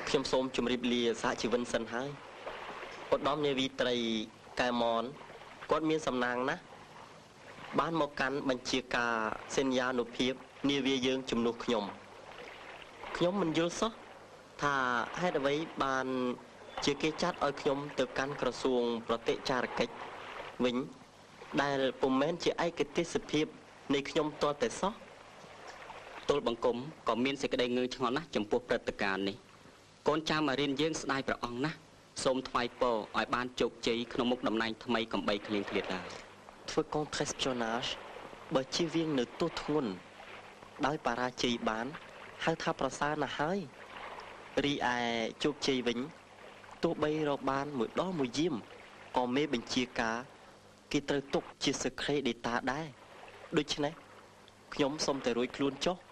ខ្ញុំសូមជម្រាបលាសហជីវិនសិនហើយឧត្តមនាវីត្រីកែមនគាត់មានសំណាងណាស់បានមកកាន់បញ្ជាការសញ្ញានុភាពនាវាយើងជំនួសខ្ញុំមិនយល់សោះថាហេតុអ្វីបានជាគេចាត់ឲ្យខ្ញុំទៅកាន់ក្រសួងប្រតិចារកិច្ចវិញដែលពុំមែនជាឯកទេសភាពនៃខ្ញុំតតែសោះទល់បង្គំក៏មានសេចក្តីងឿឆ្ងល់ណាស់ចំពោះព្រឹត្តិការណ៍នេះកូនចៅមករៀនយើងស្ដាយព្រះអង្គណាស់សូមថ្វាយពរឲ្យបានជោគជ័យក្នុងមុខតំណែងថ្មីកំបីគ្លៀងគ្លាតដែរធ្វើ contre espionnage បើជៀសវាងនៅទោសធ្ងន់ដោយបរាជ័យបានហៅថាប្រសើរណាស់ហើយរីឯជោគជ័យវិញទោះបីរកបានមួយដងមួយយាមក៏មេបញ្ជាការគេត្រូវទុកជា secret data ដែរដូច្នេះខ្ញុំសូមតែរួចខ្លួនចុះ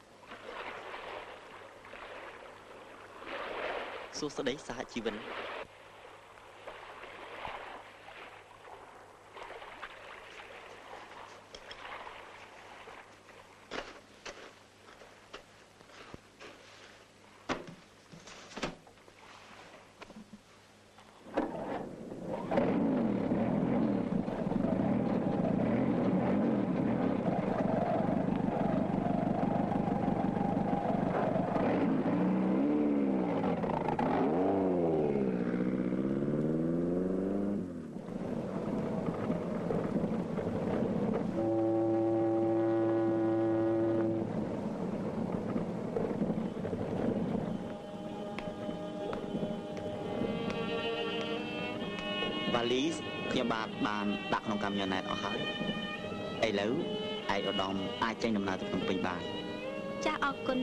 សួស្តីសហជីវិនលីសខ្ញុំបានដាក់ក្នុងកាមីយ៉ូណែតអស់ហើយឥឡូវឯកឧត្តមអាចចេញដំណើរទៅភ្នំពេញបានចាស់អរគុណ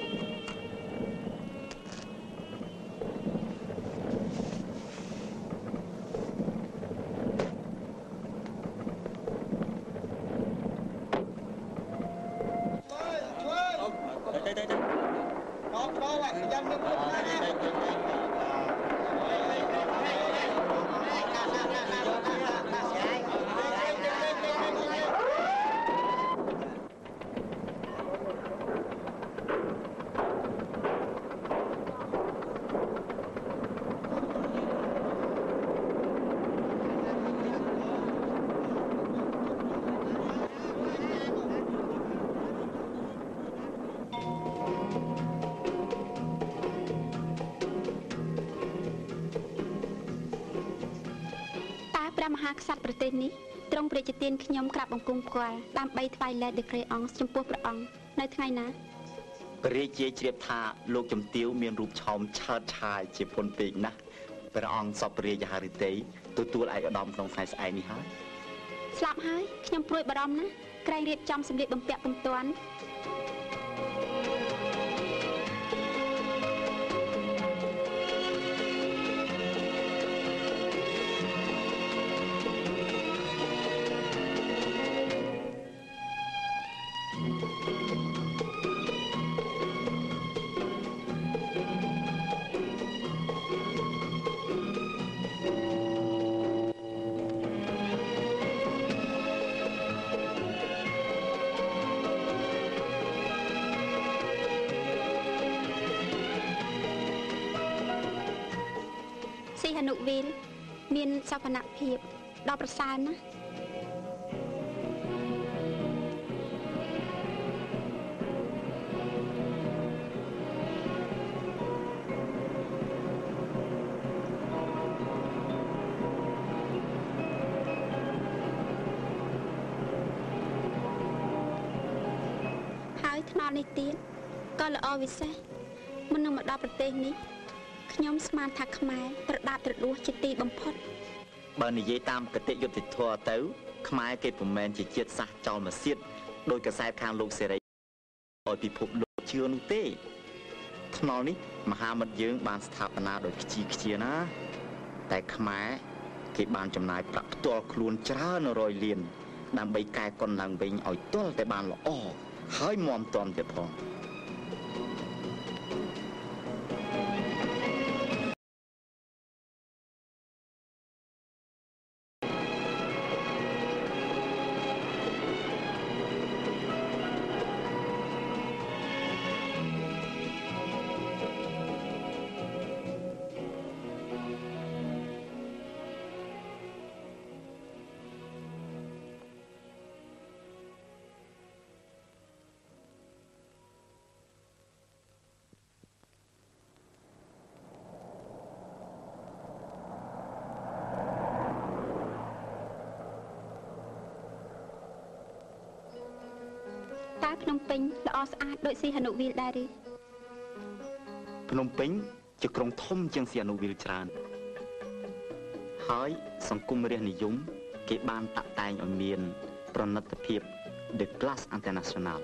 មហាក្សត្រប្រទេសនេះទ្រង់ព្រះជាទានខ្ញុំក្រាបបង្គំផ្គាល់ដើម្បីថ្វាយលែតដេក្រេអង្គចំពោះព្រះអង្គនៅថ្ងៃណាព្រះរាជាជ្រាបថាលោកជំទាវមានរូបឆោមឆើតឆាយជាពន់ពេកណាស់ព្រះអង្គសពរាជហឫទ័យទទួលឯកឧត្តមក្នុងថ្ងៃស្អែកនេះហើយស្លាប់ហើយខ្ញុំព្រួយបារម្ភណាស់ក្រែងរៀបចំសម្លៀកបំពាក់ពុំទាន់អនុវិលមានសវនភាពដល់ប្រសើរណាស់ហើយថ្មនេះទៀតក៏ល្អវិសេសមុននឹងមកដល់ប្រទេសនេះខ្ញុំស្មានថាខ្មែរប្រដាប់ត្រដួសជាទីបំផុតបើនិយាយតាមគតិយុត្តិធម៌ទៅខ្មែរគេពុំមែនជាជាតិសាសន៍ចោលមកសៀតដោយកសែតខាងលោកសេរីឲ្យពិភពលោកជឿនោះទេថ្នល់នេះមហាមិត្តយើងបានស្ថាបនាដោយខ្ជាណាតែខ្មែរគេបានចំណាយប្រាក់ផ្ទាល់ខ្លួនច្រើនរយលានដើម្បីកែកុនឡើងវិញឲ្យទាល់តែបានល្អហើយមាំទាំទៀតផងភ្នំពេញល្អស្អាតដូចស៊ីហនុវីលដែរឬភ្នំពេញជាក្រុងធំជាងស៊ីហនុវីលច្រើនហើយសង្គមរាស្ត្រនិយមគេបានតាក់តែងឲ្យមានប្រណិតភាព The Class International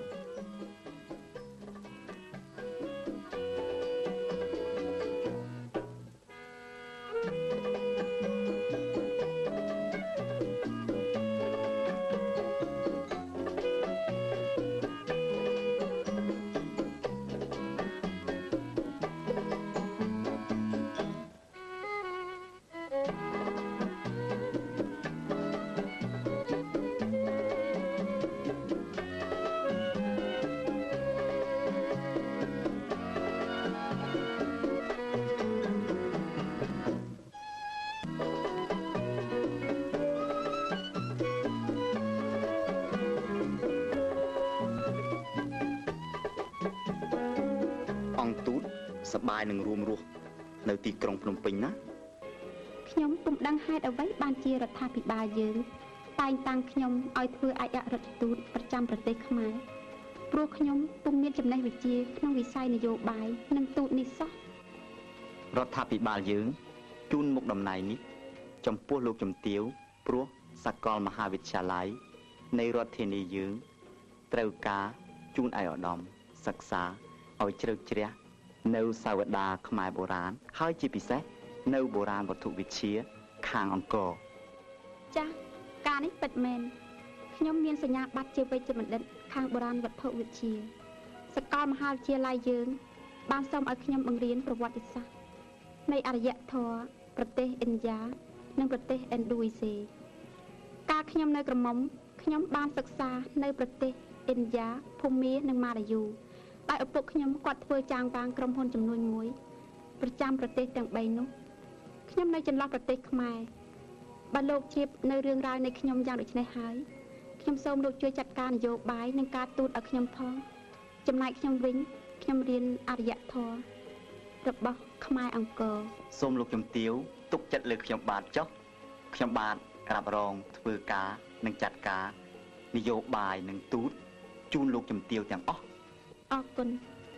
អង្គទូតសប្បាយនឹងរួមរស់នៅទីក្រុងភ្នំពេញណាខ្ញុំពុំដឹងហេតុអ្វីបានជារដ្ឋាភិបាលយើងតែងតាំងខ្ញុំឲ្យធ្វើឯករដ្ឋទូតប្រចាំប្រទេសខ្មែរព្រោះខ្ញុំពុំមានចំណេះវិជ្ជាក្នុងវិស័យនយោបាយនិងទូតនេះសោះរដ្ឋាភិបាលយើងជូនមុខតំណែងនេះចំពោះលោកជំទាវព្រោះសាកលមហាវិទ្យាល័យនៃរដ្ឋធានីយើងត្រូវការជូនឯកឧត្តមសិក្សាឲ្យជ្រៅជ្រះនៅសាវតាខ្មែរបុរាណហើយជាពិសេសនៅបុរាណវត្ថុវិទ្យាខាងអង្គរចាស់ការនេះពិតមែនខ្ញុំមានសញ្ញាបត្រជាវេជ្ជបណ្ឌិតខាងបុរាណវត្ថុវិទ្យាសាកលមហាវិទ្យាល័យយើងបានសូមឲ្យខ្ញុំបង្រៀនប្រវត្តិសាស្ត្រនៃអរិយធម៌ប្រទេសឥណ្ឌានិងប្រទេសឥណ្ឌូនេស៊ីកាលខ្ញុំនៅក្រមុំខ្ញុំបានសិក្សានៅប្រទេសឥណ្ឌាភូមានិងម៉ាឡាយូតែឪពុកខ្ញុំគាត់ធ្វើចាងវាងក្រុមហ៊ុនចំនួនមួយប្រចាំប្រទេសទាំង3នោះខ្ញុំនៅចន្លោះប្រទេសខ្មែរបើលោកជ្រាបនៅរឿងរ៉ាវនៃខ្ញុំយ៉ាងដូចនេះហើយខ្ញុំសូមលោកជួយចាត់ការនយោបាយនិងការទូតឲ្យខ្ញុំផងចំណែកខ្ញុំវិញខ្ញុំរៀនអរិយធម៌របស់ខ្មែរអង្គរសូមលោកជំទាវទុកចិត្តលើខ្ញុំបាទចុះខ្ញុំបាទរ៉ាប់រងធ្វើការនិងចាត់ការនយោបាយនិងទូតជូនលោកជំទាវទាំងអស់អរគុណ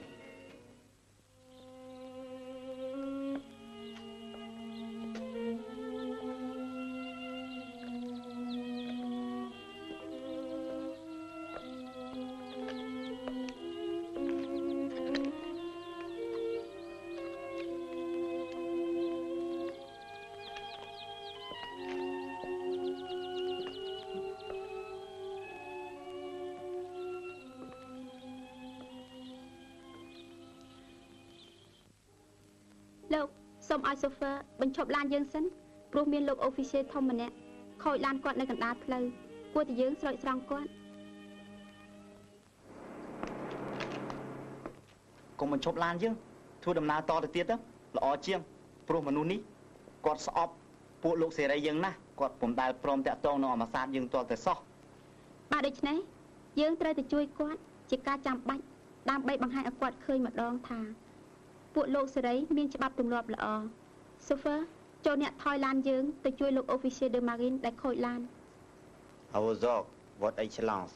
លោកសូមឲ្យសូហ្វឺបញ្ឈប់ឡានយើងសិនព្រោះមានលោកអូហ្វីសៀធំម្នាក់ខូចឡានគាត់នៅកណ្ដាលផ្លូវគួរតែយើងស្រោចស្រង់គាត់កុំបញ្ឈប់ឡានយើងធ្វើដំណើរតទៅទៀតទៅល្អជាងព្រោះមនុស្សនេះគាត់ស្អប់ពួកលោកសេរីយើងណាស់គាត់ពុំដែលព្រមតាក់ទងនឹងអមសាទយើងទាល់តែសោះបាទដូច្នេះយើងត្រូវតែជួយគាត់ជាការចាំបាច់ដើម្បីបង្ហាញឲ្យគាត់ឃើញម្ដងថាពួកលោកសេរីមានច្បាប់ទម្លាប់ល្អសូហ្វឺចូលអ្នកថយឡានយើងទៅជួយលោក Officier de Marine ដែលខូចឡាន Howzog what excellence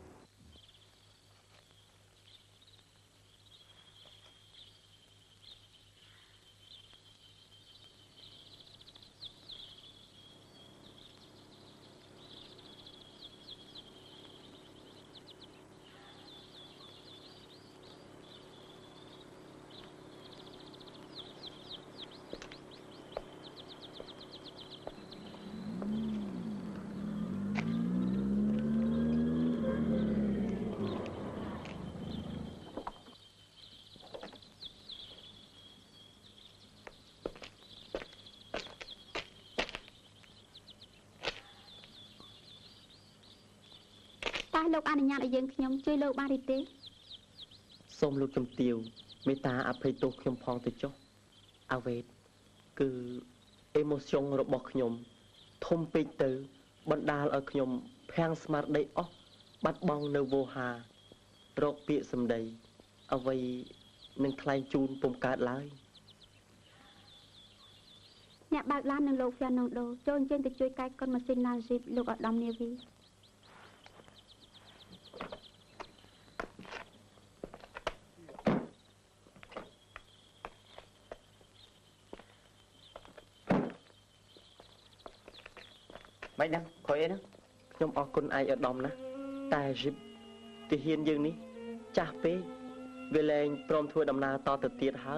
លោកអនុញ្ញាតឲ្យយើងខ្ញុំជួយលោកបានទេសូមលោកជំទាវមេត្តាអភ័យទោសខ្ញុំផងទៅចុះអាវេតគឺអេម៉ូសយ៉ងរបស់ខ្ញុំធំពេកទៅបណ្ដាលឲ្យខ្ញុំភាំងស្មារតីអស់បាត់បង់នៅវោហារកពាក្យសម្ដីអ្វីនឹងថ្លែងជូនពុំកើតឡើយអ្នកបើកឡាននឹងលោកហ្វ៊ាណូដូចូលអញ្ជើញទៅជួយកែកុនម៉ាស៊ីនឡានជីបលោកឧត្តមនាវីមិនដឹងខុយអីហ្នឹងខ្ញុំអរគុណឯកឧត្តមណាស់តែជីបទាហានយើងនេះចាស់ពេកវាលែងព្រមធ្វើដំណើរតទៅទៀតហើយ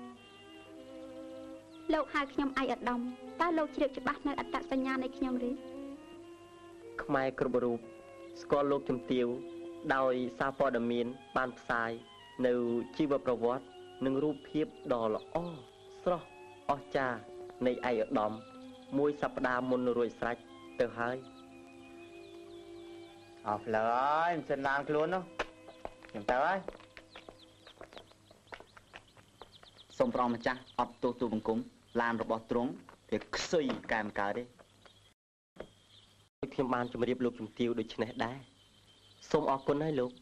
លោកហៅខ្ញុំឯកឧត្តមតើលោកជ្រាបច្បាស់នៅអត្តសញ្ញាណនៃខ្ញុំឬខ្មែរគ្រប់រូបស្គាល់លោកជំទាវដោយសារព័ត៌មានបានផ្សាយនៅជីវប្រវត្តិនិងរូបភាពដ៏ល្អស្រស់អស្ចារ្យនៃឯកឧត្តមមួយសប្តាហ៍មុនរួចស្រេចទៅហើយអស់ផ្លូវហើយមិនសិនឡើងខ្លួននោះខ្ញុំទៅហើយសូមព្រះអង្គម្ចាស់អត់ទោសទូបង្គំឡានរបស់ទ្រង់វាខ្សុយកែមិនកើតទេខ្ញុំបានជម្រាបលោកជំទាវដូចនេះដែរសូមអរគុណហើយលោក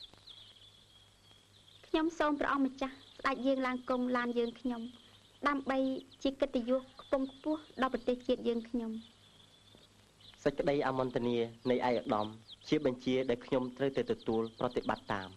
ខ្ញុំសូមព្រះអង្គម្ចាស់ស្ដេចយើងឡើងគង់ឡានយើងខ្ញុំដើម្បីជាកិត្តិយសខ្ពង់ខ្ពស់ដល់ប្រទេសជាតិយើងខ្ញុំសេចក្តីអមន្តនានៃឯកឧត្តមជាបញ្ជាដែលខ្ញុំត្រូវតែទទួលប្រតិបត្តិតាម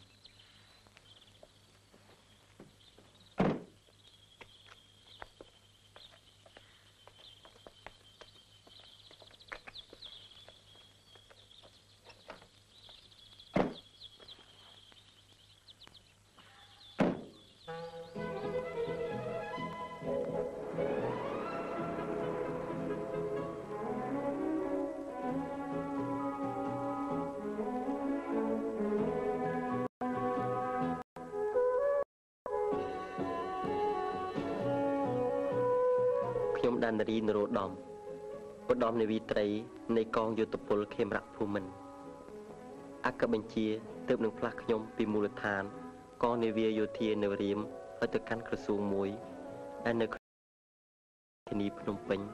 ខ្ញុំដានរីនរោត្តមឧត្តមនាវីត្រីនៃកងយោធពលខេមរៈភូមិន្ទអគ្គបញ្ជាទើបនឹងផ្លាស់ខ្ញុំពីមូលដ្ឋានកងនាវាយោធានៅរៀមឲ្យទៅកាន់ក្រសួងមួយដែលនៅធានីភ្នំពេញ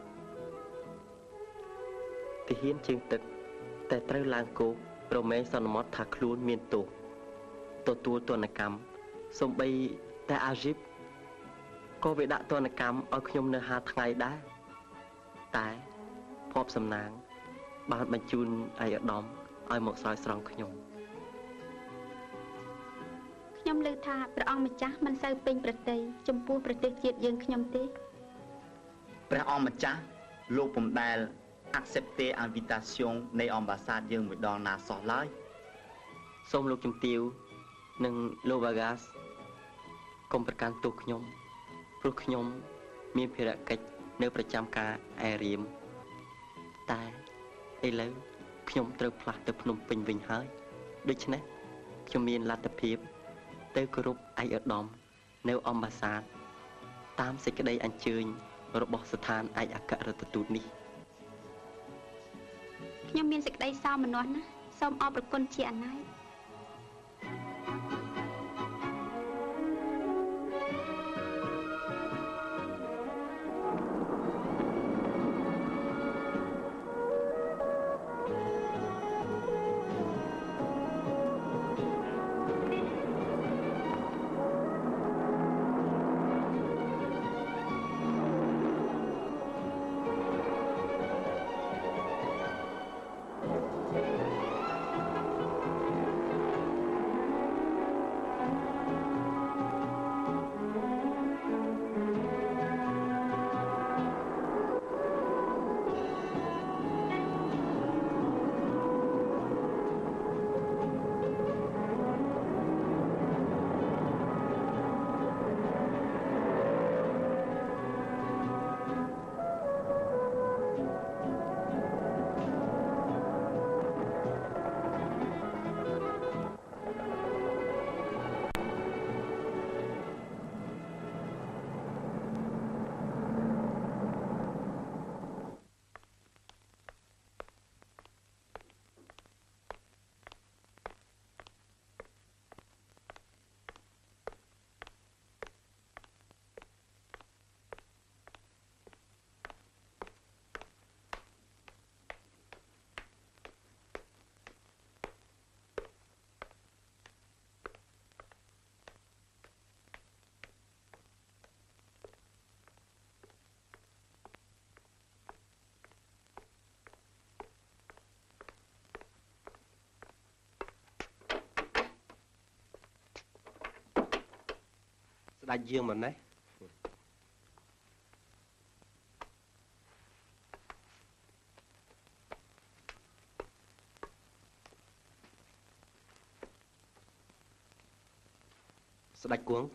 ទាហានជើងទឹកតែត្រូវឡើងគោករមែងសន្មតថាខ្លួនមានទោសទទួលទណ្ឌកម្មសំបីតែអាជីព ក៏វាដាក់ទណ្ឌកម្មឲ្យខ្ញុំនៅ5ថ្ងៃដែរតែភ័ព្វសំណាងបានបញ្ជូនឯកឧត្តមឲ្យមកស្រោចស្រង់ខ្ញុំខ្ញុំឮថាព្រះអង្គម្ចាស់មិនសូវពេញប្រតិយចំពោះប្រទេសជាតិយើងខ្ញុំទេព្រះអង្គម្ចាស់លោកពំដែល accepter invitation នៃអម្បាសាទយើងមួយដងណាសោះឡើយសូមលោកជំទាវនិងលោកវ៉ាហ្គាសកុំប្រកាន់ទោសខ្ញុំព្រោះខ្ញុំមានភារកិច្ចនៅប្រចាំការឯរៀមតែឥឡូវខ្ញុំត្រូវផ្លាស់ទៅភ្នំពេញវិញហើយដូច្នេះខ្ញុំមានលទ្ធភាពទៅគោរពឯកឧត្តមនៅអម្បាសាទតាមសេចក្តីអញ្ជើញរបស់ស្ថានឯកអគ្គរដ្ឋទូតនេះខ្ញុំមានសេចក្តីសោមនស្សណាស់សូមអរព្រគុណជាអណែកស្ដេចយើងមិនណេះអស្ដេចគង់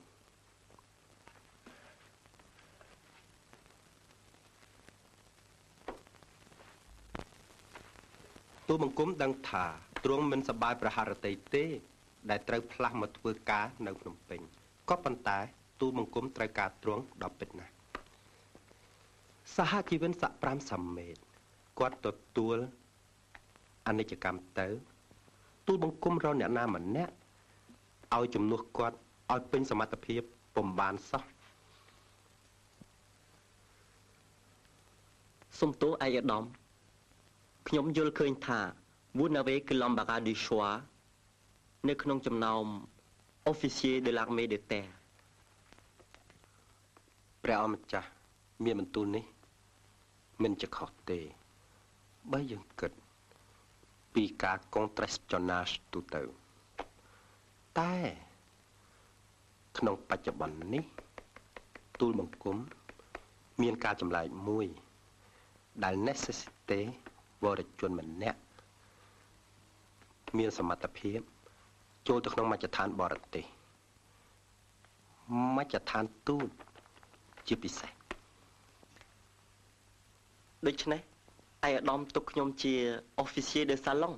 ទូបង្គំដឹងថាទ្រង់មិនសប្បាយប្រហារតីទេដែលត្រូវផ្លាស់មកធ្វើការនៅភ្នំពេញក៏ប៉ុន្តែទូបង្គំត្រូវការទ្រង់ដល់ពិតណាស់សហជីវិនស័ក5សាមេតគាត់ទទួលអនិច្ចកម្មទៅទូបង្គំរកអ្នកណាម្នាក់ឲ្យជំនួសគាត់ឲ្យពេញសមត្ថភាពពុំបានសោះសុំទោសឯកឧត្តមខ្ញុំយល់ឃើញថា Vous n'avez que l'embarras du choix នៅក្នុងចំណោម officier de l'armée de terre ព្រះអម្ចាស់មានបន្ទូលនេះមិនជាខុសទេបើយើងគិតពីការ contre-espionnage ទូទៅតែក្នុងបច្ចុប្បន្ននេះទូលបង្គំមានការចម្លែកមួយដែល necessity វរជនម្នាក់មានសមត្ថភាពចូលទៅក្នុងមជ្ឈដ្ឋានបរទេសមជ្ឈដ្ឋានទូតជាពិសេសដូច្នេះឯកឧត្តមទុកខ្ញុំជា officier de salon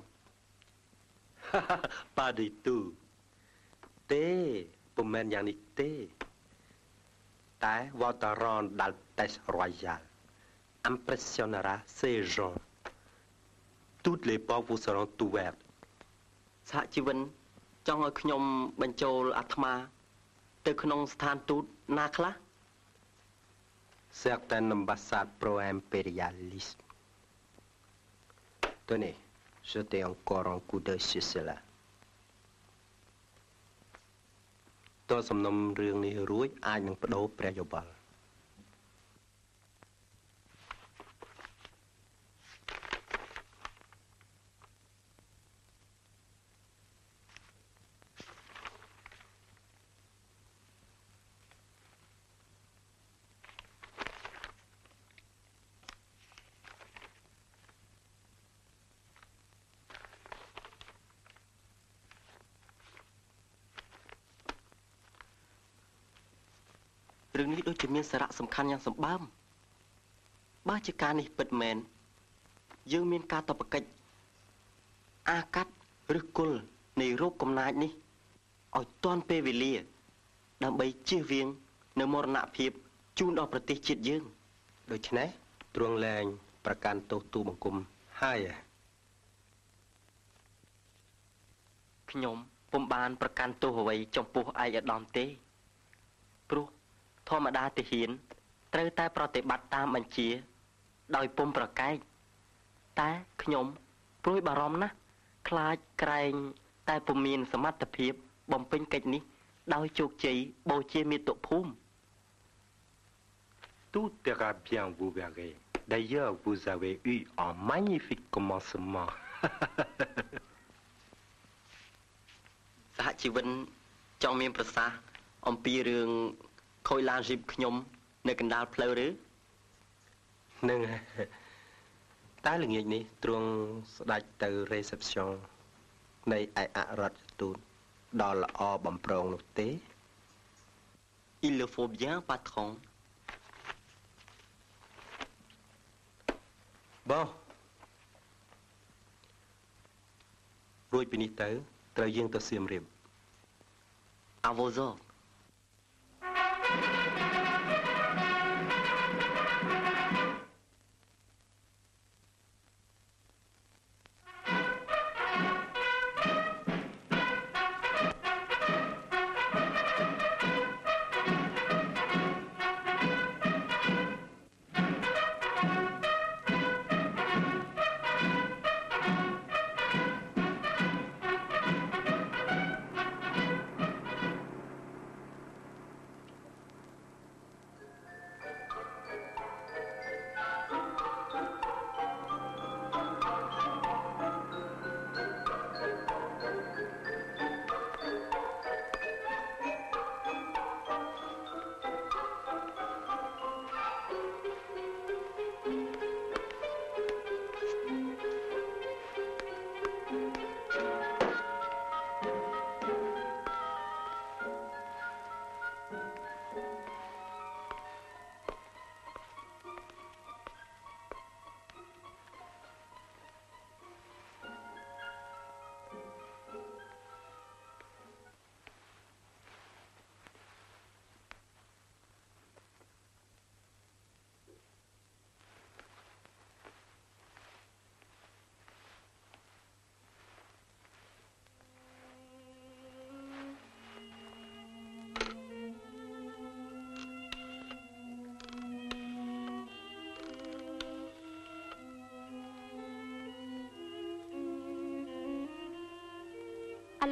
pas du tout ទេពុំមែនយ៉ាងនេះទេតែ votre rang d'altesse royale impressionnera ces gens toutes les portes vous seront ouvertes សហជីវិនចង់ឲ្យខ្ញុំបញ្ចូលអាត្មាទៅក្នុងស្ថានទូតណាខ្លះ certaines ambassades pro-impérialistes tenez jetez encore un coup d'œil sur cela តើសំណុំរឿងនេះរួចអាចនឹងបដូរព្រះយោបល់រឿងនេះដូចជាមានសារៈសំខាន់យ៉ាងសម្បើមបើជាការនេះពិតមែនយើងមានការតបកិច្ចអាកាត់ឬគុលនៃរោគកំណាចនេះឲ្យទាន់ពេលវេលាដើម្បីជៀសវាងនៅមរណភាពជូនដល់ប្រទេសជាតិយើងដូច្នេះទ្រង់លែងប្រកាន់ទោសទូបង្គំហើយខ្ញុំពុំបានប្រកាន់ទោសអ្វីចំពោះឯកឧត្តមទេព្រោះធម្មតាទាហានត្រូវតែប្រតិបត្តិតាមបញ្ជាដោយពុំប្រកែកតែខ្ញុំព្រួយបារម្ភណាស់ខ្លាចក្រែងតែពុំមានសមត្ថភាពបំពេញកិច្ចនេះដោយជោគជ័យបូជាមាតុភូមិ Tout ira bien, vous verrez. D'ailleurs, vous avez eu un magnifique commencement. សហជីវិនចង់មានប្រសាសន៍អំពីរឿងខូចឡានជីបខ្ញុំនៅកណ្ដាលផ្លូវឬនឹងតែល្ងាចនេះទ្រង់ស្ដេចទៅ reception នៃឯកអរដ្ឋទូតដល់ល្អបំប្រងនោះទេ Il le faut bien patron បងរួចពីនេះទៅត្រូវយើងទៅសៀមរាប À vos ordres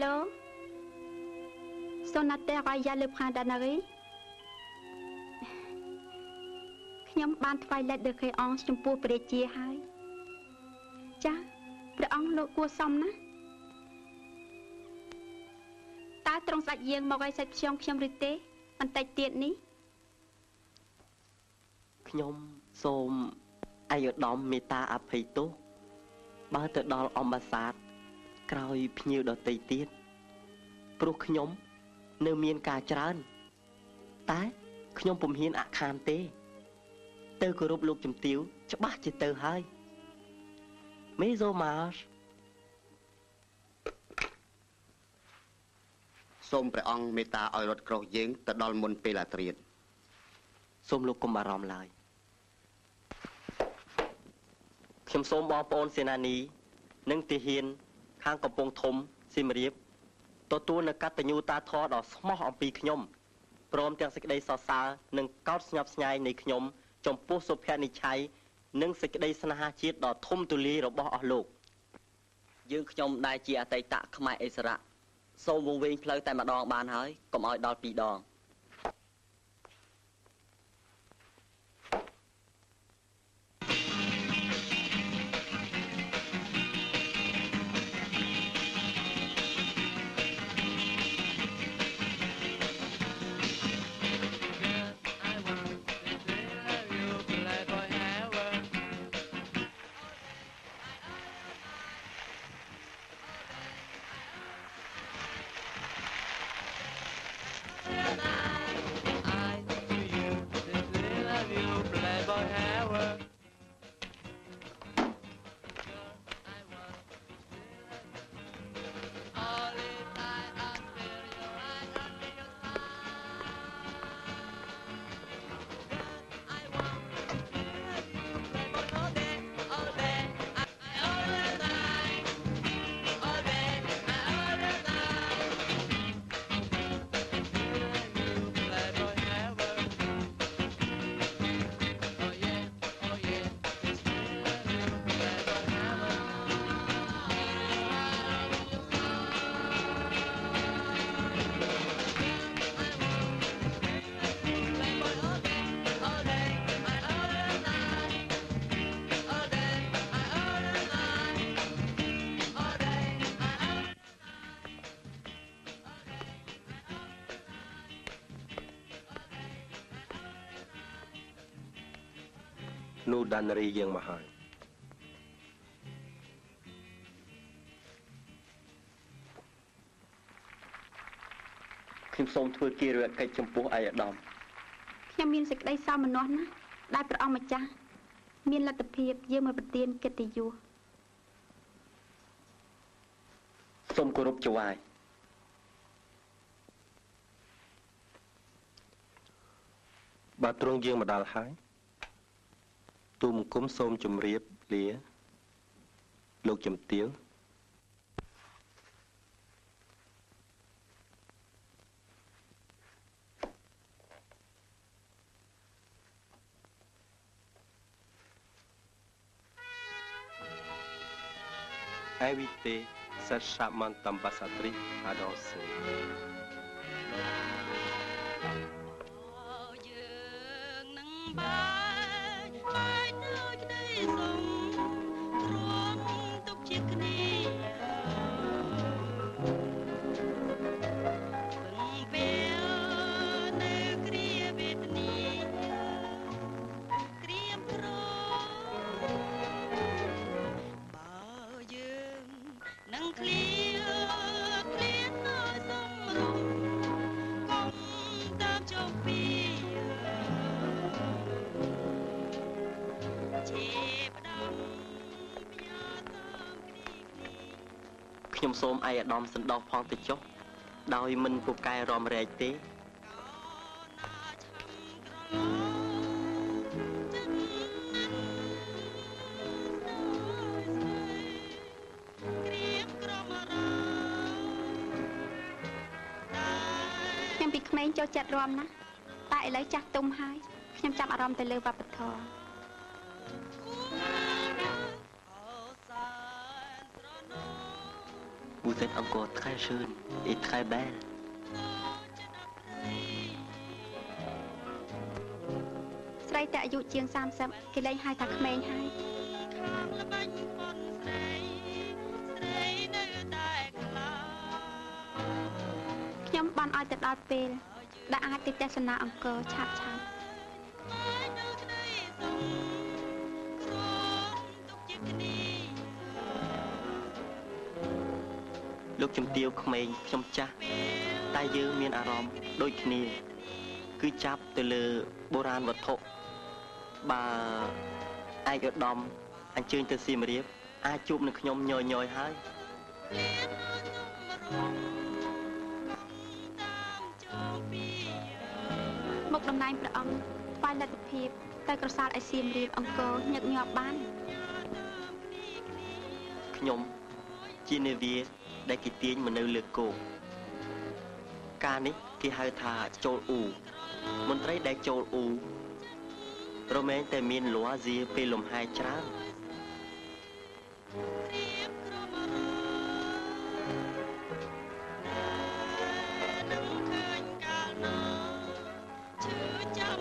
Allô Sonataire Royal Le Prince d'Annery ខ្ញុំបានថ្វាយ Lettre de Créance ចំពោះព្រះរាជាហើយចាព្រះអង្គលោកគួរសមណាស់តើទ្រង់ស្ដេចយាងមកឲ្យសាច់ខ្ញុំឬទេបន្តិចទៀតនេះខ្ញុំសូមអាយុដំមេត្តាអភ័យទោសបើទៅដល់អមបាសាទក្រោយភ្ញៀវដទៃទៀតព្រោះខ្ញុំនៅមានការច្រើនតែខ្ញុំពុំហ៊ានអខានទេទៅគោរពលោកជំទាវច្បាស់ជាទៅហើយមេសូម៉ាសសូមព្រះអង្គមេត្តាឲ្យរត់ក្រោះយើងទៅដល់មុនពេលអាត្រៀតសូមលោកកុំបារម្ភឡើយខ្ញុំសូមបងប្អូនសេនានីនិងទាហានខាងកំពង់ធំសៀមរាបទទួលនូវកតញ្ញូតាធម៌ដ៏ស្មោះអំពីខ្ញុំព្រមទាំងសេចក្តីសរសើរនិងកោតស្ញប់ស្ញែងនៃខ្ញុំចំពោះសុភនិច្ឆ័យនិងសេចក្តីស្នេហាជាតិដ៏ធំទូលាយរបស់អស់លោកយើងខ្ញុំដែលជាអតីតខ្មែរអិសរៈសូមវង្វេងផ្លូវតែម្ដងបានហើយកុំឲ្យដល់ពីរដងនោះដានរីយាងមកហើយខ្ញុំសូមធ្វើគារកិច្ចចំពោះអាយដាមខ្ញុំមានសេចក្តីសោមនស្សណាស់ដែលព្រះអង្គម្ចាស់មានលទ្ធភាពយើងមកប្រទានកិត្តិយសសូមគោរពចង្វាយបាទទ្រង់យាងមកដល់ហើយទូលបង្គំសូមជម្រាបលាលោកជំទាវ Invité cette charmante ambassadrice à danser. យើងនឹងបាយបាយទៅក្តីសុំទ្រាំទុកជាគ្នាពឹងពេលនៅគ្រាវេទនាក្រៀមក្របើយើងនឹងឃ្លាឃ្លាតឲ្យសំរុំកុំតាមចុះពីជាផ្ដំផ្ញើតាមគ្នាគ្នាខ្ញុំសូមឯកឧត្តមសន្តោសផងទៅចុះដោយមិនពូកែរំរែកទេខ្ញុំពីក្មេងចូលចិត្តរាំណាស់តែឥឡូវចាស់ទុំហើយខ្ញុំចាប់អារម្មណ៍ទៅលើវប្បធម៌វ Vous êtes encore très jeune et très belle. ស្រីតែអាយុជាង30គេលែងហៅថាក្មេងហើយខាងល្បាញបនស្រីស្រីនៅតែខ្លាខ្ញុំបានឲ្យទៅដល់ពេលដែលអាចទៅទស្សនាអង្គរឆាប់ៗហើយនៅក្តីសុខព្រមទុកជាគ្នាលោកជំទាវក្មេងខ្ញុំចាស់តែយើងមានអារម្មណ៍ដូចគ្នា គឺចាប់ទៅលើបុរាណវត្ថុបើឯកឧត្តមអញ្ជើញទៅសៀមរាបអាចជួបនឹងខ្ញុំញយៗហើយលៀនអសុំរំតាមចងពីមុខតំណែងព្រះអង្គថ្វាយលទ្ធភាពទៅក្រសាលឲ្យសៀមរាបអង្គរញឹកញាប់បានខ្ញុំជានាវាដែលគេទាញមកនៅលើគោកការនេះគេហៅថាចូលអ៊ូមន្ត្រីដែលចូលអ៊ូរមែងតែមានលួអាស៊ីពេលលំហែច្រើនរៀបក្រុមរនឹងឃើញកាលណាឈឺចាំ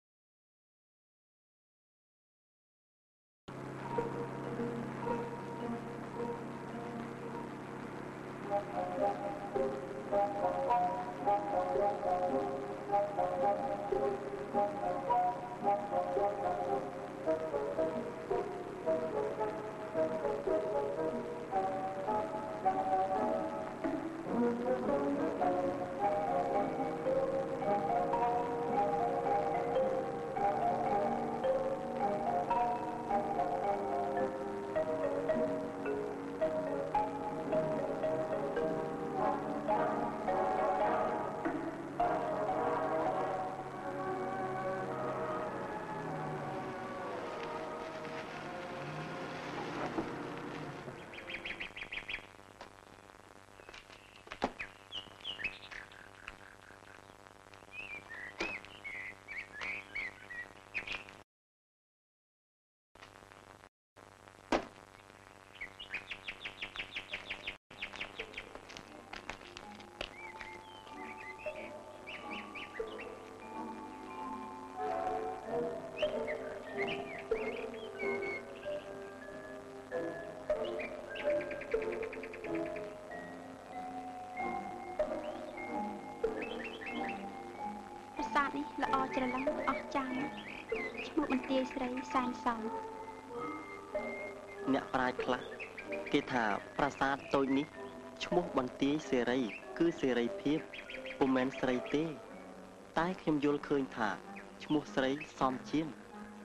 ប្រាសាទនេះល្អច្រឡឹងអស្ចារ្យណាស់ឈ្មោះបន្ទាយស្រីសែនសំអ្នកប្រាជ្ញខ្លះគេថាប្រាសាទតូចនេះឈ្មោះបន្ទាយសេរីគឺសេរីភាពពុំមែនស្រីទេតែខ្ញុំយល់ឃើញថាឈ្មោះស្រីសមជាង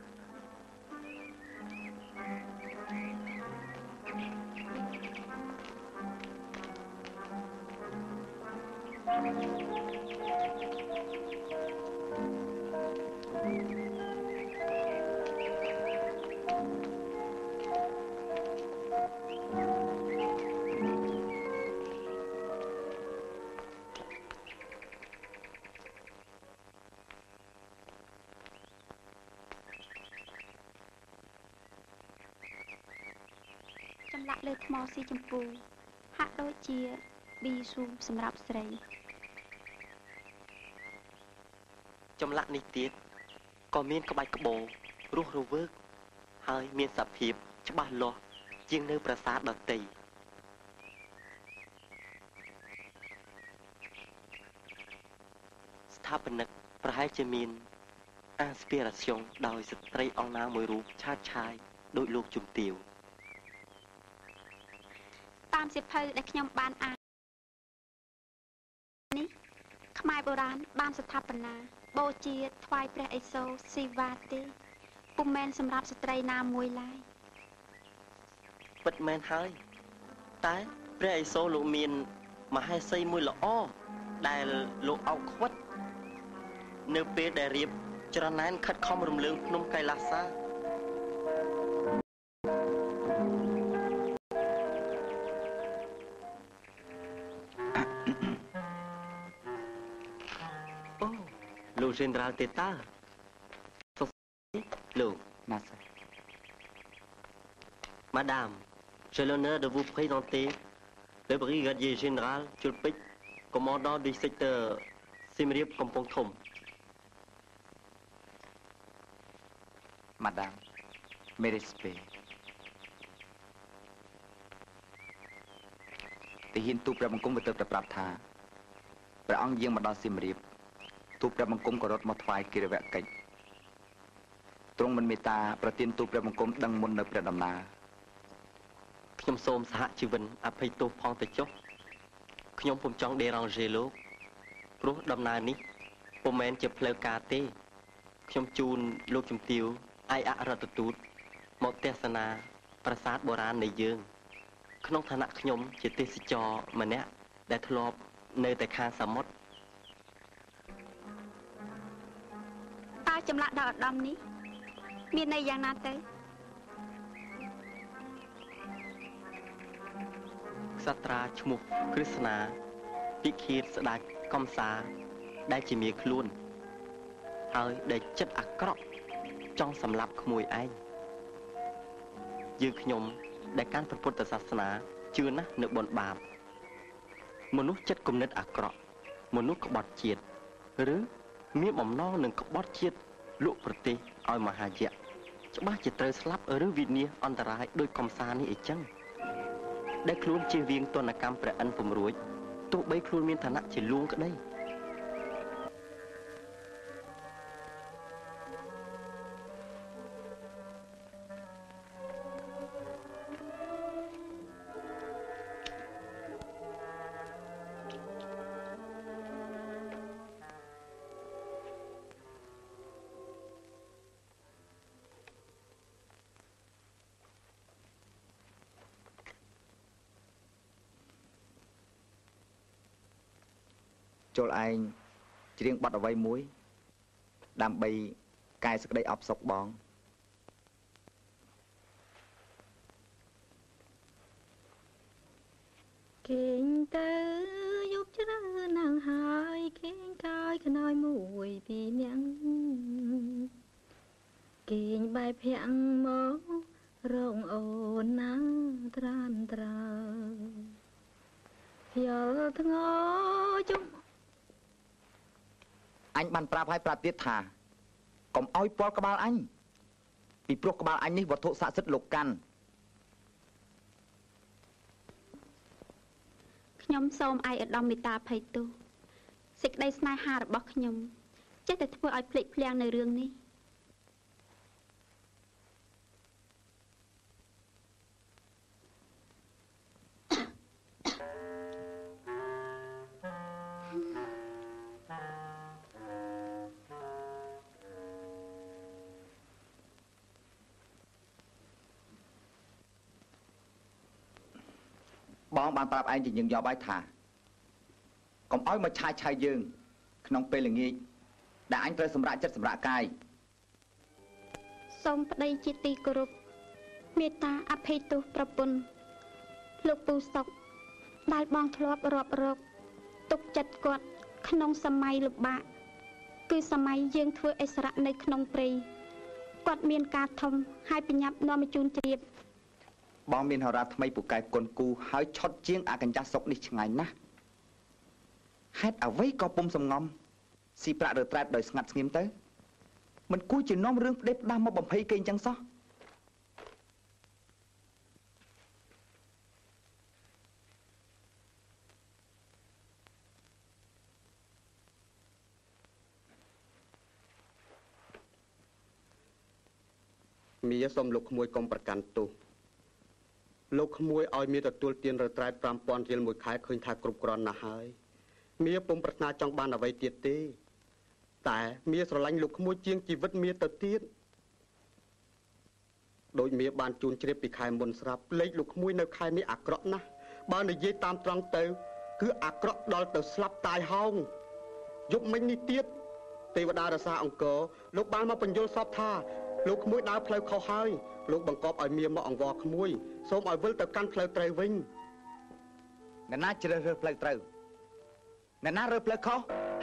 ចម្លាក់លើថ្មស៊ីចម្ពូហាក់ដូចជាប៊ីស៊ូសម្រាប់ស្រីចម្លាក់នេះទៀតក៏មានក្បាច់ក្បូររស់រវើកហើយមានសភាពច្បាស់លាស់ជាងនៅប្រាសាទដទៃស្ថាបនិកប្រហែលជាមានអាស្ពីរ៉ាស្យុងដោយស្ត្រីអង្គណាមួយរូបឆាតឆាយដោយលោកជំទាវតាមសៀវភៅដែលខ្ញុំបានអាននេះខ្មែរបុរាណបានស្ថាបនាបូជាថ្វាយព្រះឥសូរស៊ីវ៉ាទេពុំមែនសម្រាប់ស្ត្រីណាមួយឡើយពិតមែនហើយតែព្រះឥសូរលោកមានមហេសីមួយល្អដែលលោកអោបខ្វិតនៅពេលដែលរៀបច្រណែនខិតខំរំលើងភ្នំកៃឡាសា Lô Général Teta. Lô. Madame, j'ai l'honneur de vous présenter Le brigadier général Chulpic, commandant du secteur Siem Reap Kampong Thom. Madame, mes respects. ទីហ៊ានទូព្រះបង្គំទៅប្រាប់ថាព្រះអង្គយាងមកដល់សៀមរាបទូព្រះបង្គំក៏រត់មកថ្វាយគិរវកិច្ចទ្រង់មិនមេត្តាប្រទានទូព្រះបង្គំដឹងមុននៅព្រះដំណើរខ្ញុំសូមសហជីវិនអភ័យទោសផងទៅចុះខ្ញុំពុំចង់ដេរ៉ង់ហ្សេលោកព្រោះដំណើរនេះពុំមែនជាផ្លូវការទេខ្ញុំជូនលោកជំទាវឯកអរដ្ឋទូតមកទស្សនាប្រាសាទបុរាណនៃយើងក្នុងឋានៈខ្ញុំជាទេសចរម្នាក់ដែលធ្លាប់នៅតែខាងសមុទ្រតើចម្លាក់ដល់ឧត្តមនេះមានន័យយ៉ាងណាទៅក្សត្រាឈ្មោះគ្រឹស្ណាពិឃាតស្ដេចកំសាដែលជាមាខ្លួនហើយដែលចិត្តអាក្រក់ចង់សម្លាប់ក្មួយឯងយើងខ្ញុំដែលកាន់ព្រះពុទ្ធសាសនាជឿណាស់នៅបុណ្យបាបមនុស្សចិត្តគំនិតអាក្រក់មនុស្សក្បត់ជាតិឬមានបំណងនឹងក្បត់ជាតិលក់ប្រទេសឲ្យមហាយៈច្បាស់ជាត្រូវស្លាប់ឬវិនាសអន្តរាយដោយកំសានេះអីចឹងដែលខ្លួនជៀសវាងទណ្ឌកម្មព្រះឥន្ទពំរួចទោះបីខ្លួនមានឋានៈជាលួងក្តីចូលឯងច្រៀងបទអ្វីមួយដើម្បីកែសេចក្តីអបសុខបងគេងទៅយប់ច្រើនណាស់ហើយគេងកាយខ្នើយមួយពីរនាក់គេងបែបភាំងមករងអូនណាត្រានត្រើយល់ធ្ងរជុំអញបានប្រាប់ឲ្យប្រាប់ទៀតថាកុំឲ្យពាល់ក្បាលអញពីព្រោះក្បាលអញនេះវត្ថុស័ក្តិសិទ្ធិលោកកាន់ខ្ញុំសូមឯកឧត្តមមេត្តាអភ័យទោសសេចក្តីស្នេហារបស់ខ្ញុំចេះតែធ្វើឲ្យភ្លេចភ្លាំងនៅរឿងនេះបងបានប្រាប់ឯងជាយើងយកឲ្យថាកុំឲ្យមកឆាយឆាយយើងក្នុងពេលល្ងាចដែលអញត្រូវសម្រាកចិត្តសម្រាកកាយសូមប្តីជាទីគោរពមេត្តាអភ័យទោសប្រពន្ធលោកពូសុកដែលបងធ្លាប់រាប់រកទុកចិត្តគាត់ក្នុងសម័យលំបាកគឺសម័យយើងធ្វើអិសរៈនៅក្នុងព្រៃគាត់មានការធំហើយបញ្ញាប់នាំមកជូនជ្រាបបងមានហោរាថ្មីពូកែគុនគូហើយឆុតជាងអាកញ្ចាស់សុកនេះឆ្ងាញ់ណាស់ហេតុអ្វីក៏ពុំសំងំស៊ីប្រាក់រើត្រែតដោយស្ងាត់ស្ងៀមទៅមិនគួរជានាំរឿងផ្ដេសផ្ដាសមកបំភ័យគេអញ្ចឹងសោះមីសូមលោកក្មួយកុំប្រកាន់ទោសលោកក្មួយឲ្យមានទទួលទានរត្រែត 5,000 រៀលមួយខែឃើញថាគ្រប់គ្រាន់ណាស់ហើយមៀពុំប្រាថ្នាចង់បានអ្វីទៀតទេតែមៀស្រឡាញ់លោកក្មួយជាងជីវិតមៀទៅទៀតដោយមៀបានជូនជ្រាបពីខែមុនស្រាប់លេខលោកក្មួយនៅខែនេះអាក្រក់ណាស់បើនិយាយតាមត្រង់ទៅគឺអាក្រក់ដល់ទៅស្លាប់តាយហោងយប់មិញនេះទៀតទេវតារសាអង្គរលោកបានមកបញ្យល់សពថាលោកក្មួយដើរផ្លូវខុសហើយលោកបង្កប់ឲ្យមៀមកអង្វរក្មួយសូមឲ្យវិលទៅកាន់ផ្លូវត្រូវវិញអ្នកណាជ្រើសរើសផ្លូវត្រូវអ្នកណារើសផ្លូវខុស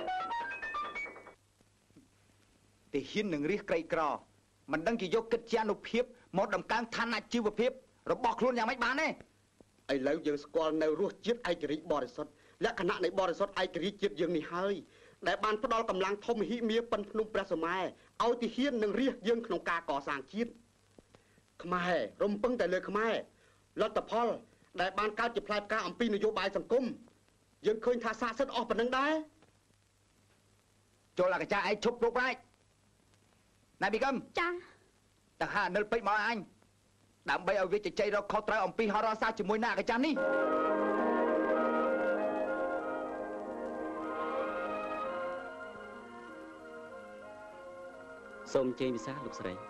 ទីហ៊ាននឹងរិះក្រីក្រមិនដឹងជាយកគិតជាអនុភាពមកដំកើងឋានៈជីវភាពរបស់ខ្លួនយ៉ាងម៉េចបានទេឥឡូវយើងស្គាល់នៅរសជាតិឯករាជ្យបរិសុទ្ធលក្ខណៈនៃបរិសុទ្ធឯករាជ្យជាតិយើងនេះហើយដែលបានផ្ដល់កម្លាំងធំមហិមាប៉ុនភ្នំព្រះសម័យឲ្យទីហ៊ាននឹងរាជយើងក្នុងការកសាងជាតិខ្មែររំពឹងតែលើខ្មែរលទ្ធផលដែលបានកើតជាផ្លែផ្កាអំពីនយោបាយសង្គមយើងឃើញថាស័ក្តិសិទ្ធិអស់ប៉ុណ្ណឹងដែរចូលអាកាចាឯងឈប់លោកប្រាច់ណៃប៊ីកឹមចាតើហាអនិលពេជ្រមកអញដើម្បីឲ្យវាជជែករកខុសត្រូវអំពីហោរាសាស្ត្រជាមួយអ្នកអាកាចានេះសូមអញ្ជើញពិសាលោកស្រី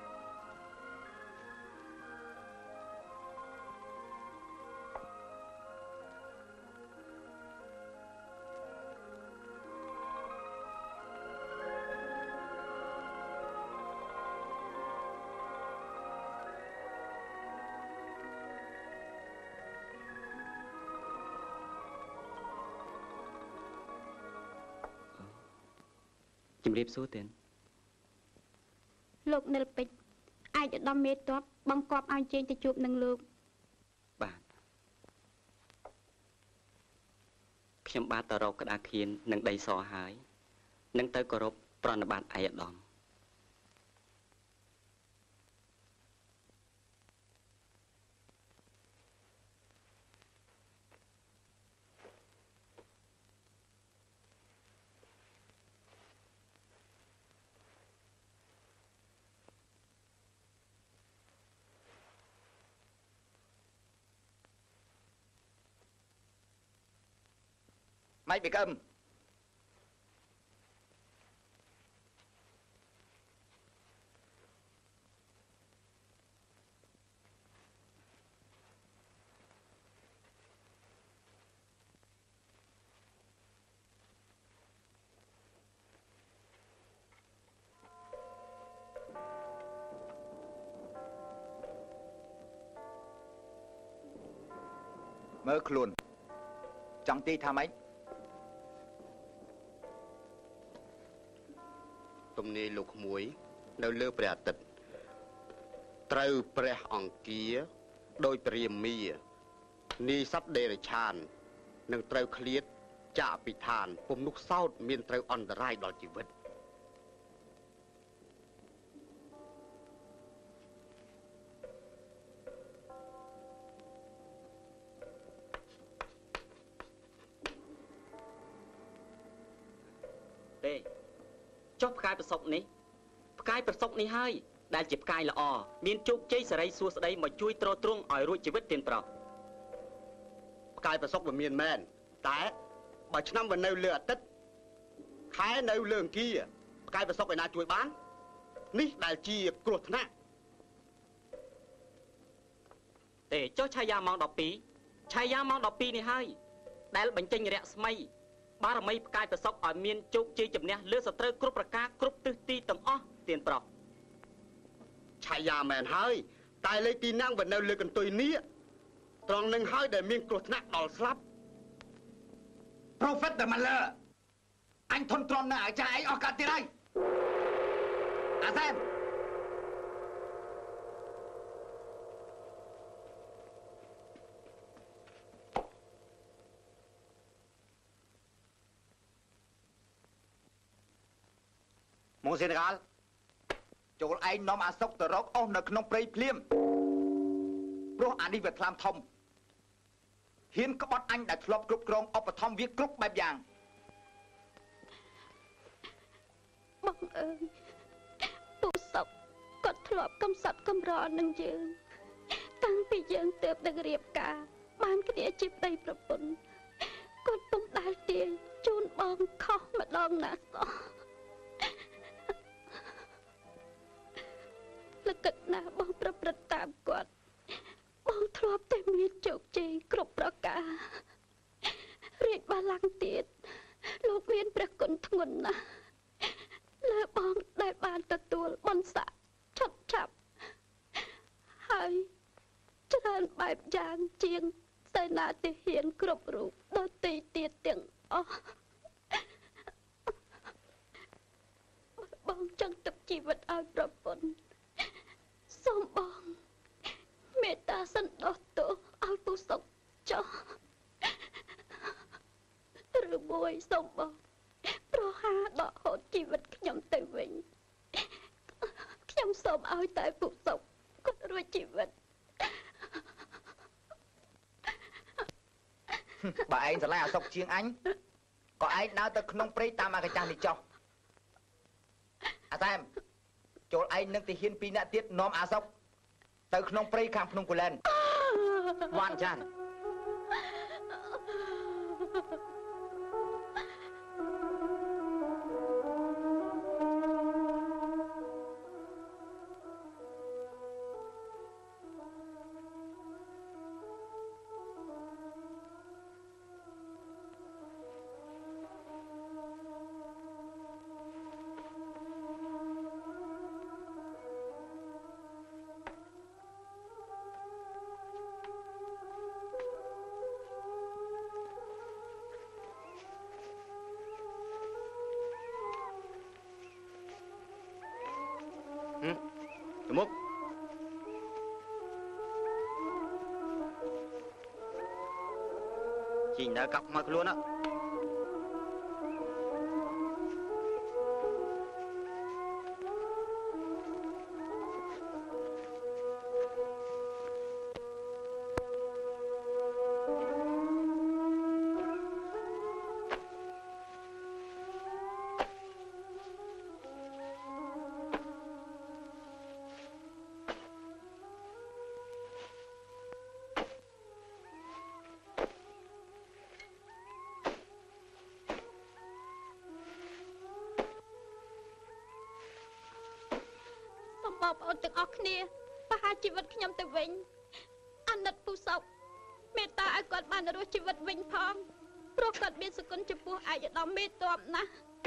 ជំរាបសួរទេលោកនិលពេជ្រអាចឧត្តមមេតបបង្គាប់ឲ្យជេងទៅជួបនឹងលោកបាទខ្ញុំបាទទៅរកក្តារខៀននឹងដីសហើយនឹងទៅគោរពប្រណិប័តឯកឧត្តមម៉េចប៊ីកឹមមើលខ្លួនចង់ទីថាម៉េចទំនាយលោកក្មួយនៅលើព្រះអាទិត្យត្រូវព្រះអង្គាដោយព្រាមានីសត្វដេរឆាននឹងត្រូវឃ្លាតចាកពីឋានពុំនោះសោតមានត្រូវអន្តរាយដល់ជីវិតទេចុះផ្កាយប្រសុកនេះផ្កាយប្រសុកនេះហើយដែលជាផ្កាយល្អមានជោគជ័យសេរីសួស្តីមកជួយទ្រទ្រង់ឲ្យរួចជីវិតទៀនប្រុសផ្កាយប្រសុកវាមានមែនតែបើឆ្នាំវានៅលើអាទិត្យខែនៅលើអង្គារផ្កាយប្រសុកឯណាជួយបាននេះដែលជាគ្រោះថ្នាក់ទេចុះឆាយាម៉ោង12ឆាយាម៉ោង12នេះហើយដែលបញ្ចេញរស្មីបារមីផ្កាយប្រសុកឲ្យមានជោគជ័យជំនះលើសត្រូវគ្រប់ប្រការគ្រប់ទិសទីទាំងអស់ទៀនប្រុសឆាយាមែនហើយតែលេខទីណាំងវានៅលើកន្ទុយនេះត្រង់នឹងហើយដែលមានគ្រោះថ្នាក់ដល់ស្លាប់ Prophet តែមកលើអញធន់ទ្រាំណាស់អាចារ្យឯងអស់កាត់ទៀតហើយអាសែនម៉ូសេនរ៉ាល់ចូលឯងនាំអាសុកទៅរកអស់នៅក្នុងព្រៃភ្លាមព្រោះអានេះវាខ្លាំធំហ៊ានក្បត់អញដែលធ្លាប់គ្រប់គ្រងឧបត្ថម្ភវាគ្រប់បែបយ៉ាងបងអើយពូសុកគាត់ធ្លាប់កំសត់កំរនឹងយើងតាំងពីយើងទើបនឹងរៀបការបានគ្នាជាប្តីប្រពន្ធគាត់ពុំដែលទាញជូនបងខុសម្ដងណាសោះលកិតណាបងប្រព្រឹត្តតាមគាត់បងធ្លាប់តែមានជោគជ័យគ្រប់ប្រការរាជបល្ល័ង្កទៀតលោកមានព្រះគុណធ្ងន់ណាស់លើបងដែលបានទទួលបុណ្យស័ក្តិឆុតឆាប់ហើយច្រើនបែបយ៉ាងជាងសេនាទាហានគ្រប់រូបដោយទីទៀតទាំងអស់បងចង់ទុកជីវិតឲ្យប្រពន្ធសូមបងមេត្តាសន្តោសទោសឲ្យពូសុកចខ្ញុំទៅវិញខ្ញុំសូមឲ្យតែពុកសុកគាត់រួចជីវិតបើឯងស្រឡាញ់អាសុកជាងអញក៏ឯងដើរទៅក្នុងព្រៃតាមអាកាចាស់នេះចុះអាសែមចូលឯងនឹងទាហាន2នាក់ទៀតនាំអាសុកទៅក្នុងព្រៃខាងភ្នំគូលែនវ៉ាន់ចាន់ទៅមុខជីងដើរកាប់មកខ្លួនណាបងប្អូនទាំងអស់គ្នាប្រហារជីវិតខ្ញុំទៅវិញអាណិតពូសុកមេត្តាឲ្យគាត់បានរស់ជីវិតវិញផងព្រោះគាត់មានសគុណចំពោះឯកឧត្តមមេតបណាស់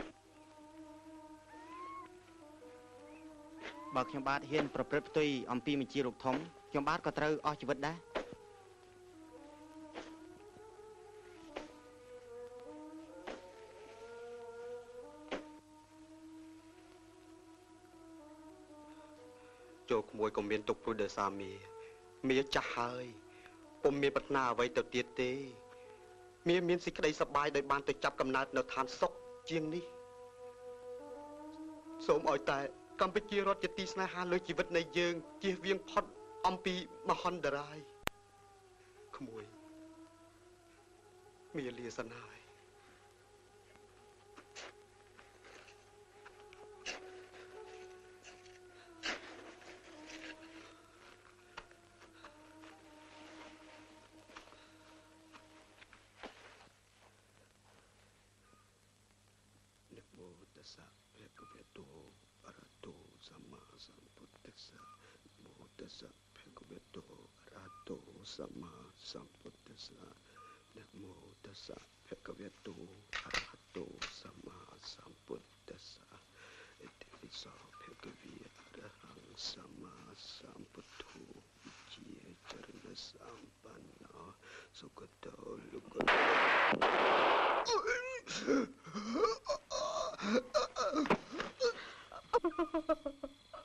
បើខ្ញុំបាទហ៊ានប្រព្រឹត្តផ្ទុយអំពីមជ្ឈរោគធំខ្ញុំបាទក៏ត្រូវអស់ជីវិតដែរចូលក្មួយក៏មានទុកព្រួយដោយសារមីចាស់ហើយពុំមានប្រាថ្នាអ្វីទៅទៀតទេមីមានសេចក្តីសប្បាយដោយបានទៅចាប់កំណើតនៅឋានសុខជាងនេះសូមឲ្យតែកម្ពុជារដ្ឋជាទីស្នេហាលើជីវិតនៃយើងជៀសវាងផុតអំពីមហន្តរាយក្មួយមីលាសិនហើយ สัมมาสัมพุทธัสสะนะโมตัสสะภะคะวะโตอะระหะโตสัมมาสัมพุทธัสสะอิติปิโสภะคะวะอะระหังสัมมาสัมพุทโธวิเชจรณะสัมปันโนสุขโตลุกโต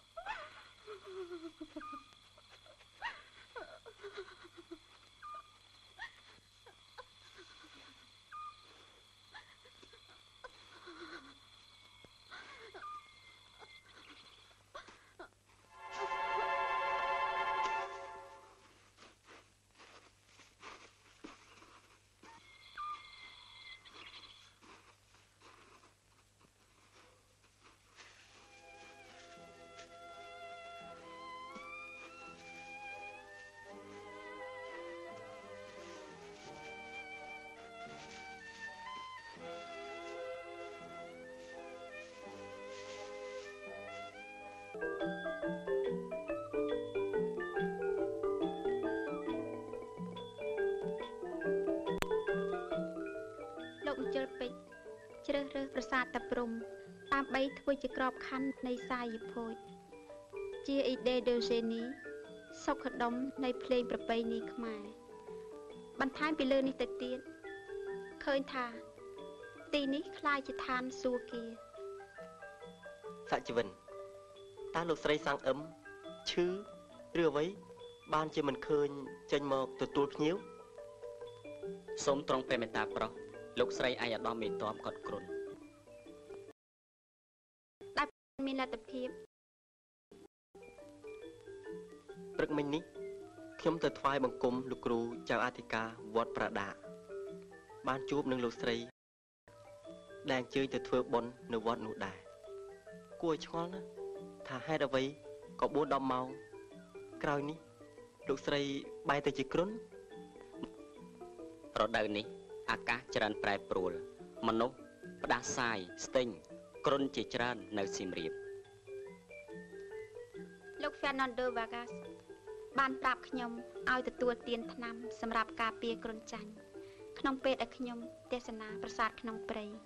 លោក ជិលពេជ្រជ្រើសរើសប្រាសាទតាព្រំដើម្បីធ្វើជាក្របខ័ណ្ឌនៃសាយភោជជាអ៊ីដេដូហ្សេនីសុខដុមនៃភ្លេងប្រពៃណីខ្មែរបន្ថែមពីលើនេះទៅទៀតឃើញថាទីនេះคล้ายជាឋានសួគ៌សជីវិនតើលោកស្រីសាំងអឹមឈឺឬអ្វីបានជាមិនឃើញចេញមកទទួលភ្ញៀវសូមត្រង់ព្រះមេត្តាប្រោសលោកស្រីឯកឧត្តមមេតបគាត់គ្រុនមានលទ្ធភាពព្រឹកមិញនេះខ្ញុំទៅថ្វាយបង្គំលោកគ្រូចៅអធិការវត្តប្រដាបានជួបនឹងលោកស្រីដែលអញ្ជើញទៅធ្វើបុណ្យនៅវត្តនោះដែរគួរឲ្យឆ្ងល់ណាស់ថាហេតុអ្វីក៏4-10ម៉ោងក្រោយនេះលោកស្រីបែរទៅជាគ្រុនរដូវនេះអាកាសច្រើនប្រែប្រួលមនុស្សផ្ដាសាយស្ទិញគ្រុនជាច្រើននៅសៀមរាបលោក Fernando Vargas បានប្រាប់ខ្ញុំឲ្យទទួលទានថ្នាំសម្រាប់ការពារគ្រុនចាញ់ក្នុងពេលដែលខ្ញុំទេសនាប្រាសាទក្នុងព្រៃ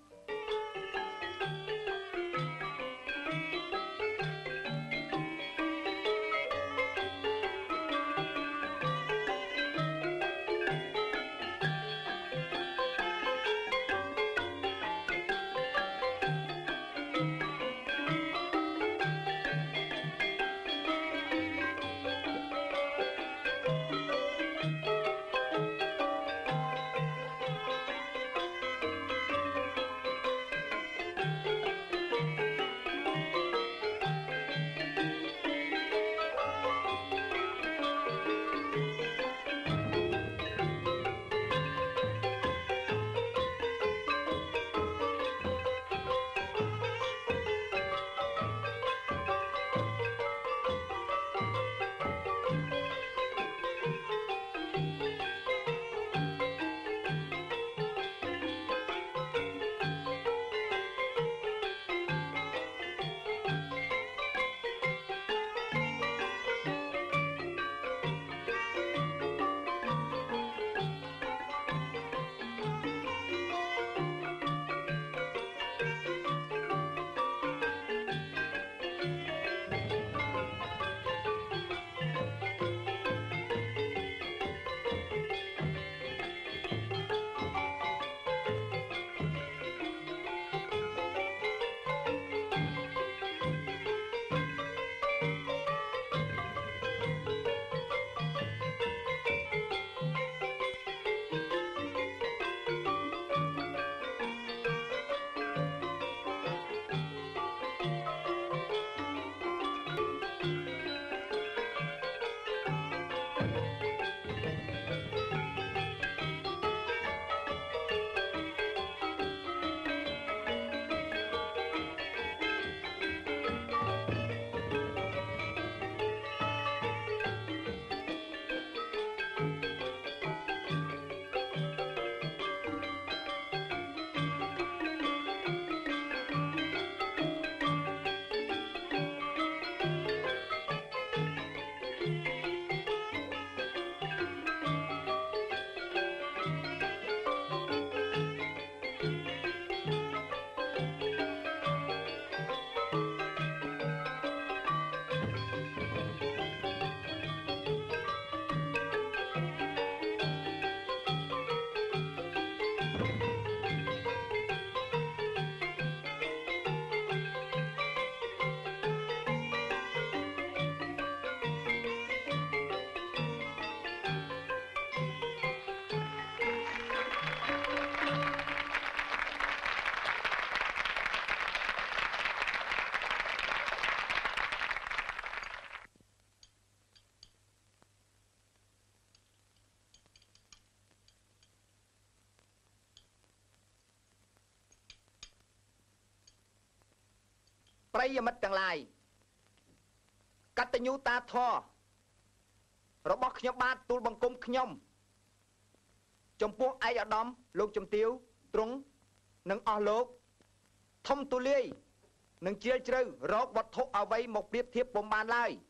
ប្រិយមិត្តទាំងឡាយកតញ្ញូតាធម៌របស់ខ្ញុំបាទទូលបង្គំខ្ញុំចំពោះឯកឧត្តមលោកជំទាវទ្រង់និងអស់លោកធំទូលាយនិងជ្រាលជ្រៅរកវត្ថុអ្វីមកប្រៀបធៀបពុំបានឡើយ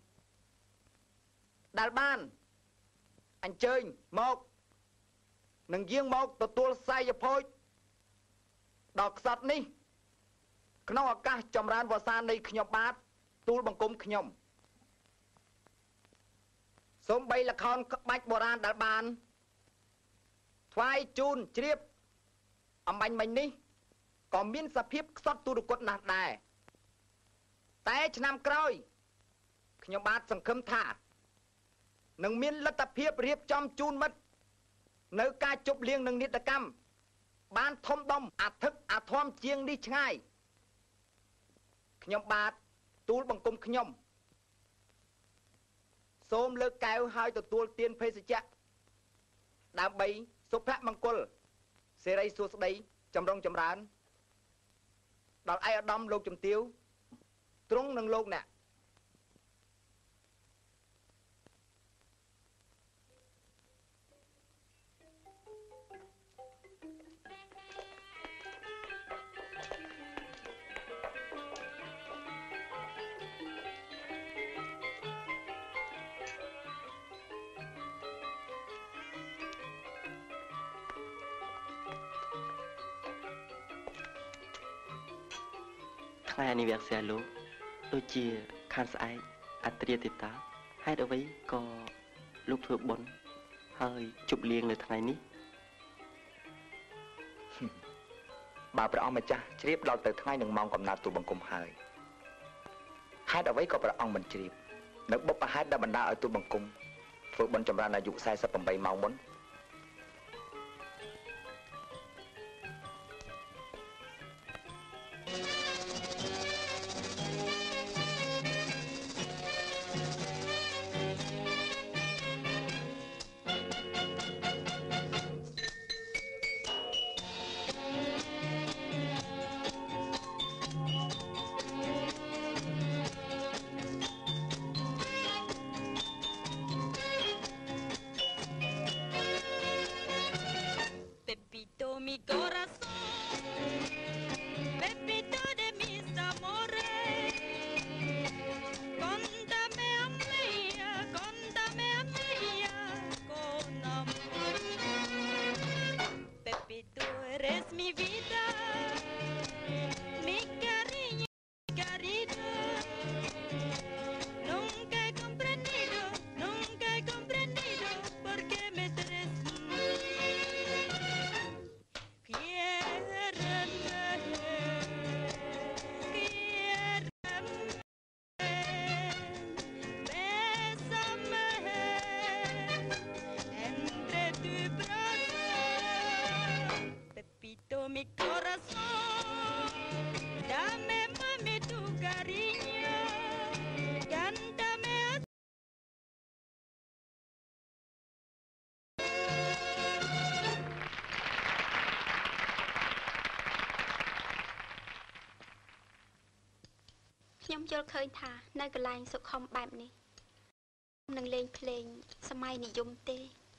ដែលបានអញ្ជើញមកនឹងយាងមកទទួលសាយភោជដល់ខ្សត់នេះក្នុងឱកាសចម្រើនវស្សានៃខ្ញុំបាទទូលបង្គំខ្ញុំសូម្បីល្ខោនក្បាច់បុរាណដែលបានថ្វាយជូនជ្រាបអំបញ្ញមិញនេះក៏មានសភាពខ្សត់ទុរគតណាស់ដែរតែឆ្នាំក្រោយខ្ញុំបាទសង្ឃឹមថានឹងមានលទ្ធភាពរៀបចំជូនមិត្តនៅការជប់លៀងនឹងនេតកម្មបានធំដុំអធិកអធមជាងនេះឆ្ងាយខ្ញុំបាទទូលបង្គំខ្ញុំសូមលើកកែវហើយទទួលទានភេសជ្ជៈដើម្បីសុភមង្គលសិរីសួស្តីចម្រុងចម្រើនដល់ឯកឧត្តមលោកជំទាវទ្រង់នឹងលោកអ្នកថ្ងៃអានិវេស័យលោកដូចជាខានស្អែកអត្រាទេតាហេតុអ្វីក៏លោកធ្វើបុណ្យហើយជប់លៀងនៅថ្ងៃនេះបើព្រះអង្គម្ចាស់ជ្រាបដល់ទៅថ្ងៃនឹងម៉ោងកំណត់ទូលបង្គំហើយហេតុអ្វីក៏ព្រះអង្គមិនជ្រាបនៅបុព្វហេតុដែលបណ្ដាលឲ្យទូលបង្គំធ្វើបុណ្យចម្រើនអាយុ48ម៉ោងមុនខ្ញុំយល់ឃើញថានៅកន្លែងសុខុមបែបនេះនឹងលេងភ្លេងសម័យនិយមទេ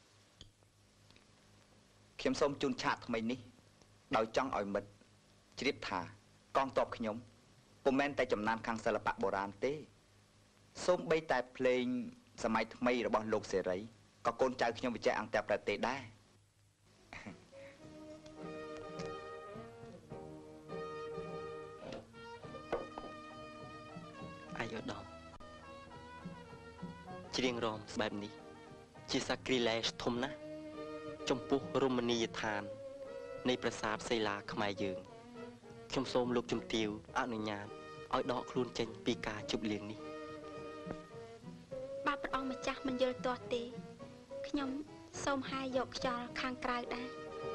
ខ្ញុំសូមជូនឆាកថ្មីនេះដោយចង់ឲ្យមិត្តជ្រាបថាកងទ័ពខ្ញុំពុំមែនតែចំណានខាងសិល្បៈបុរាណទេសូម្បីតែភ្លេងសម័យថ្មីរបស់លោកសេរីក៏កូនចៅខ្ញុំវិជ័យអង្គតែប្រទេសដែរអាយុដំច្រៀងរំបែបនេះជាសាគ្រីឡេសធំណាស់ចំពោះរមណីយដ្ឋាននៃប្រាសាទសីលាខ្មែរយើងខ្ញុំសូមលោកជំទាវអនុញ្ញាតឲ្យដកខ្លួនចេញពីការជប់លៀងនេះបើព្រះអង្គម្ចាស់មិនយល់ទាស់ទេខ្ញុំសូមហាយយកខ្យល់ខាងក្រៅដែរ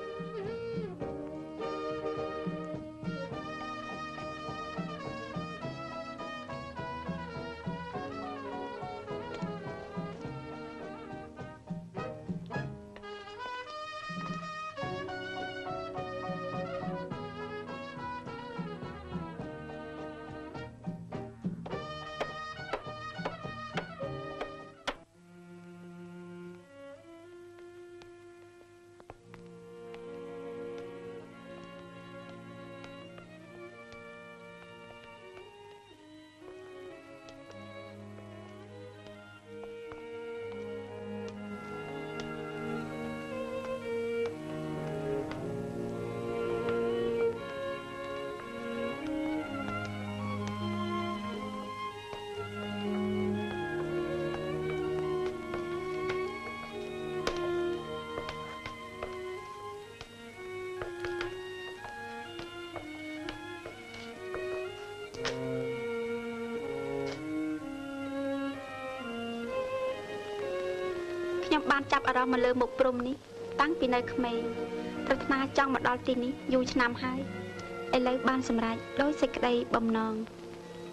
ខ្ញុំបានចាប់អារម្មណ៍មកលើមុខព្រំនេះតាំងពីនៅក្មេងប្រាថ្នាចង់មកដល់ទីនេះយូរឆ្នាំហើយឥឡូវបានសម្រេចដោយសេចក្តីបំណង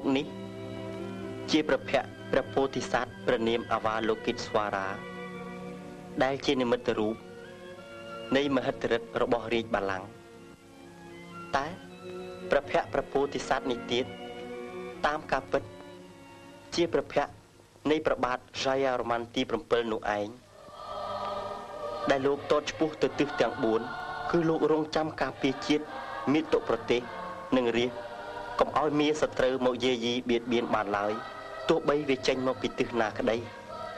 នេះជាព្រះភ័ក្ត្រព្រះពោធិសត្វព្រះនាមអវាលោកិតស្វារាដែលជានិមិត្តរូបនៃមហិទ្ធិឫទ្ធិរបស់រាជបល្ល័ង្កតែព្រះភ័ក្ត្រព្រះពោធិសត្វនេះទៀតតាមការពិតជាព្រះភ័ក្ត្រនៃព្រះបាទរាយារ៉ូម៉ាន់ទី7នោះឯងដែលលោកតតឆ្ពោះទៅទិសទាំង4គឺលោករងចាំការពារជាតិមាតុប្រទេសនិងរាជកុំឲ្យមានសត្រូវមកយាយីបៀតបៀនបានឡើយទោះបីវាចេញមកពីទិសណាក្តី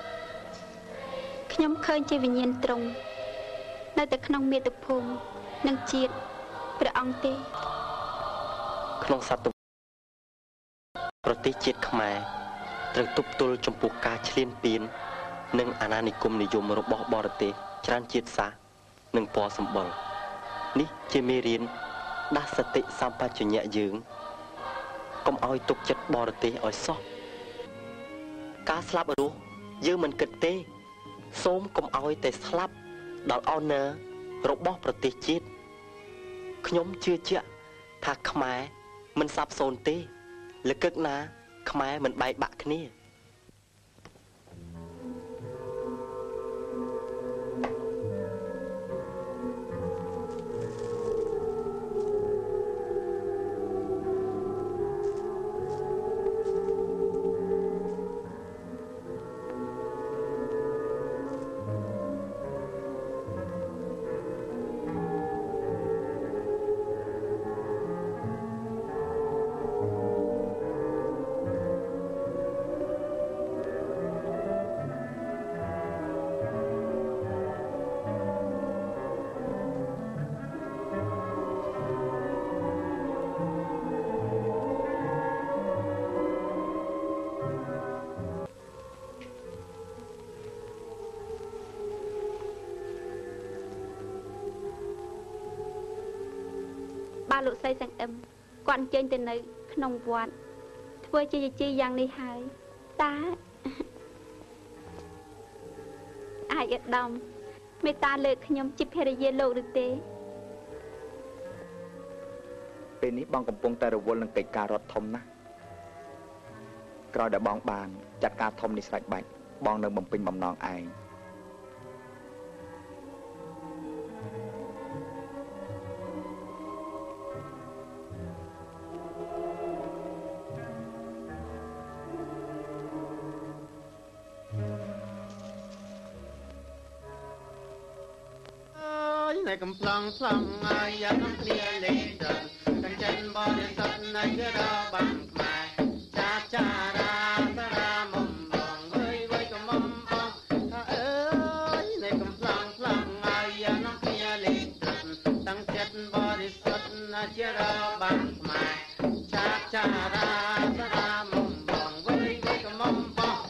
ខ្ញុំឃើញជាវិញ្ញាណទ្រង់នៅតែក្នុងមាតុភូមិនិងជាតិព្រះអង្គទេក្នុងសតវត្សប្រទេសជាតិខ្មែរត្រូវទប់ទល់ចំពោះការឈ្លានពាននិងអាណានិគមនិយមរបស់បរទេសច្រើនជាតិសាសន៍និងពណ៌សម្បុរនេះជាមេរៀនដាស់សតិសម្បជញ្ញៈយើងកុំឲ្យទុកចិត្តបរទេសឲ្យសោះការស្លាប់រស់យើងមិនគិតទេសូមកុំឲ្យតែស្លាប់ដល់ honor របស់ប្រទេសជាតិខ្ញុំជឿជាក់ថាខ្មែរមិនសាបសូន្យទេលកឹកណាខ្មែរមិនបែកបាក់គ្នាបាទលោកស្រីសង្អឹមគាត់អញ្ជើញទៅនៅក្នុងវត្តធ្វើជាជាយ៉ាងនេះហើយតើអាយឧត្តមមេត្តាលើកខ្ញុំជាភរិយាលោកឬទេពេលនេះបងកំពុងតែរវល់នឹងកិច្ចការរដ្ឋធំណាស់ក្រោយដែលបងបានចាត់ការធំនេះស្រេចបាច់បងនឹងបំពេញបំណងឯងในกำลังพลังอายยังน้ำเคลียเล็กจันตั้งใจบริสุทธิ์ในเรือบังมาจาจาราสรามมบองเว้ยเว้ยก็มบองเอ้ยในกำลังพลังอายยังน้ำเคลียเล็กจันตั้งใจบริสุทธิ์ในเรือบังมาจาจาราสรามมบองเว้ยเว้ยก็มบอง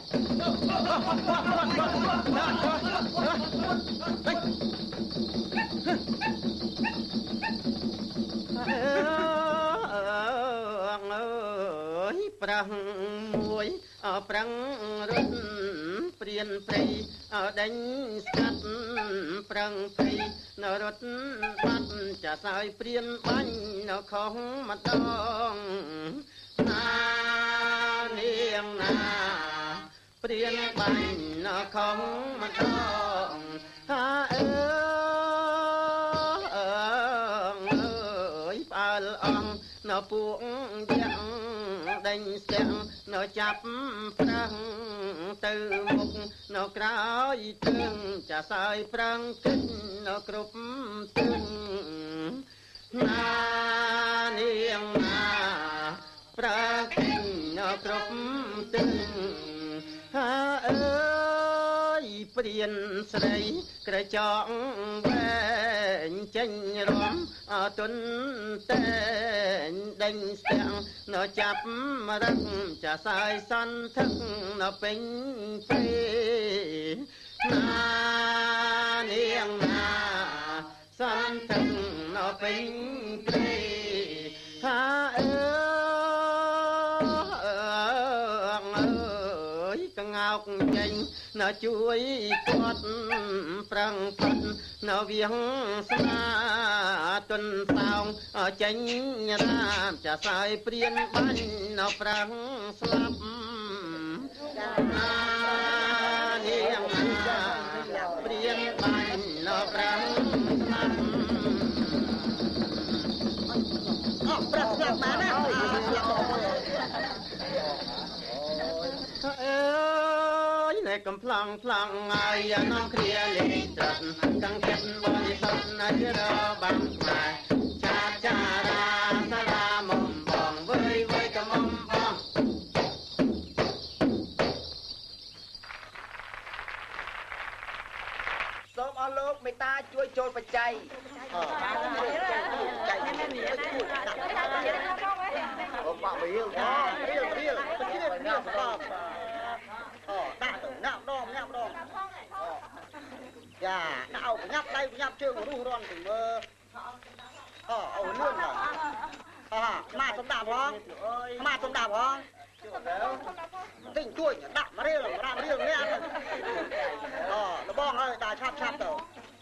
ប្រាំងមួយប្រាំងរត់ព្រៀនព្រៃដេញស្កាត់ប្រាំងព្រៃនៅរត់បាត់ចាសើយព្រៀនបាញ់នៅខុសម្ដងណានាងណាព្រៀនបាញ់នៅខុសម្ដងថាអើយផ្អើលអងនៅពួកយ៉ាងដេញស្ទាំងនៅចាប់ប្រាំងទៅមុខនៅក្រោយជើងចាសើយប្រាំងគិតនៅគ្រប់ទិសណានាងណាប្រាគិតនៅគ្រប់ទិសថាអើយព្រៀនស្រីក្រចកវែងចេញរំទុនតែងដេញស្ទាំងនៅចាប់រឹកចាសើយសន្ធឹកនៅពេញពេលណានាងណាសន្ធឹកនៅពេញពេលថាអើយកងកចេញនៅជួយគាត់ប្រឹងផិតនៅវៀងស្នាទុនសោងចេញរាមចាសើយព្រៀនបាញ់នៅប្រឹងស្លាប់នាងព្រៀនបាញ់នៅប្រឹងស្លាប់ប្រឹងស្លាប់មកណាអើយណែកំផ្លង់ហើយនាំគ្រាលេងត្រាត់ទាំងចិត្តបរិសុទ្ធណាស់របាំខ្មែរចាចារាសាលាមុំបងវើយកំមុំបងសូមអស់លោកមេត្តាជួយចូលបច្ច័យអូបាក់រៀលរៀលស្បប់ដាក់ទៅញាប់ដងយ៉ាដាក់អោបញាប់ដៃញាប់ជើងរុះរាន់ទៅមើលអូលឿនមកសំដាប់ផងមកសំដាប់ផងទិញទួយដាក់មករៀលរាមរៀលនេះលបងហើយដាក់ឆាប់ទៅ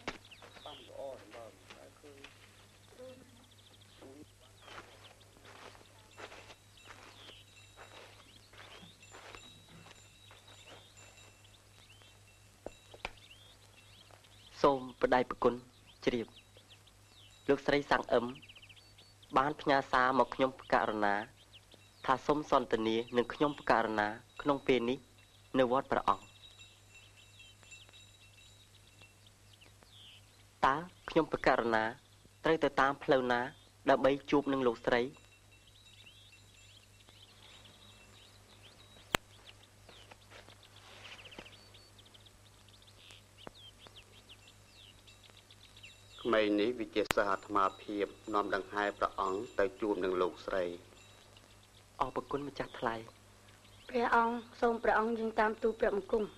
សូមបដិប្រគុណជ្រាបលោកស្រីសាំងអឹមបានផ្ញើសារមកខ្ញុំបករណាថាសូមសន្ទនានឹងខ្ញុំបករណាក្នុងពេលនេះនៅវត្តព្រះអង្គតើខ្ញុំបករណាត្រូវទៅតាមផ្លូវណាដើម្បីជួបនឹងលោកស្រីក្មេងនេះវិជាសាស្ត្រអាត្មាភាពនាំដង្ហែព្រះអង្គទៅជួបនឹងលោកស្រីអរគុណម្ចាស់ថ្លៃព្រះអង្គសូមព្រះអង្គយើងតាមទូលព្រះបង្គំ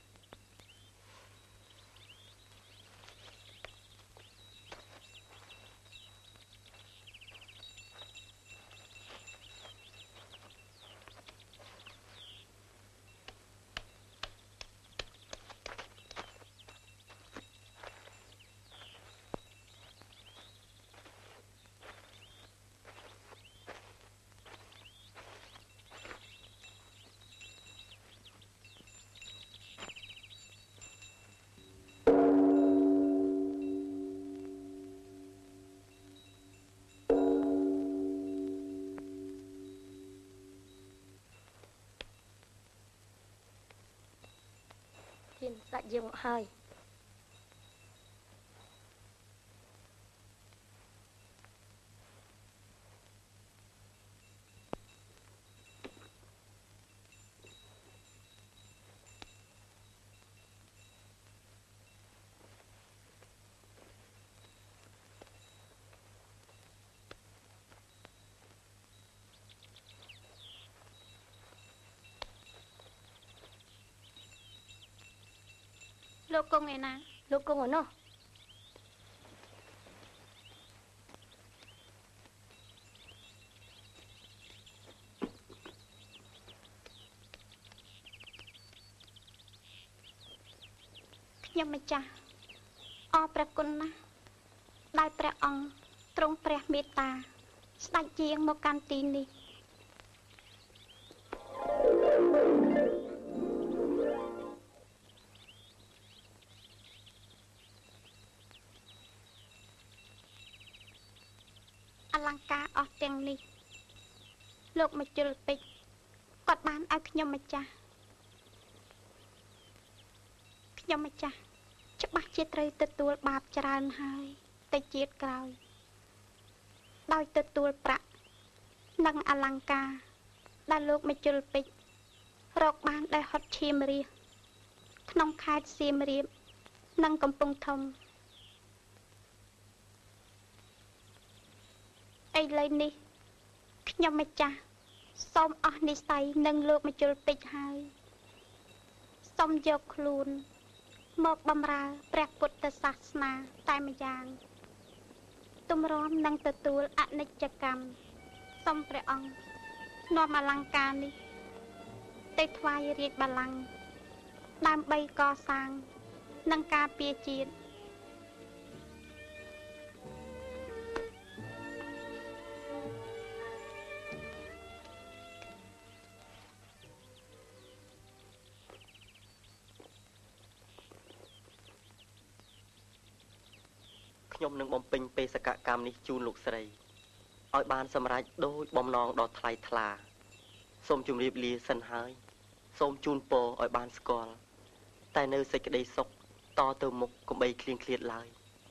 សាច់យើងមកហើយលោកគង់ឯណាលោកគង់ឯនោះខ្ញុំម្ចាស់អរព្រះគុណណាស់ដែលព្រះអង្គទ្រង់ព្រះមេត្តាស្ដេចជាងមកកាន់ទីនេះអលង្ការអស់ទាំងនេះលោកម្ជុលពេជ្រគាត់បានឲ្យខ្ញុំម្ចាស់ច្បាស់ជាត្រូវទទួលបាបច្រើនហើយទៅជាតិក្រោយដោយទទួលប្រាក់និងអលង្ការដែលលោកម្ជុលពេជ្ររកបានដោយហត់ឈាមរាសក្នុងខេត្តសៀមរាបនិងកំពង់ធំឥឡូវនេះខ្ញុំម្ចាស់សូមអស់និស្ស័យនឹងលោកម្ជុលពេជ្រហើយសូមយកខ្លួនមកបម្រើព្រះពុទ្ធសាសនាតែម្យ៉ាងទម្រាំនឹងទទួលអនិច្ចកម្មសូមព្រះអង្គនាំអលង្ការនេះទៅថ្វាយរាជបល្ល័ង្កដើម្បីកសាងនិងការពារជាតិខ្ញុំនឹងបំពេញបេសកកម្មនេះជូនលោកស្រីឲ្យបានសម្រេចដោយបំណងដ៏ថ្លៃថ្លាសូមជម្រាបលាសិនហើយសូមជូនពរឲ្យបានស្គាល់តែនៅសេចក្តីសុខតទៅមុខកុំបីឃ្លៀងឃ្លាតឡើយ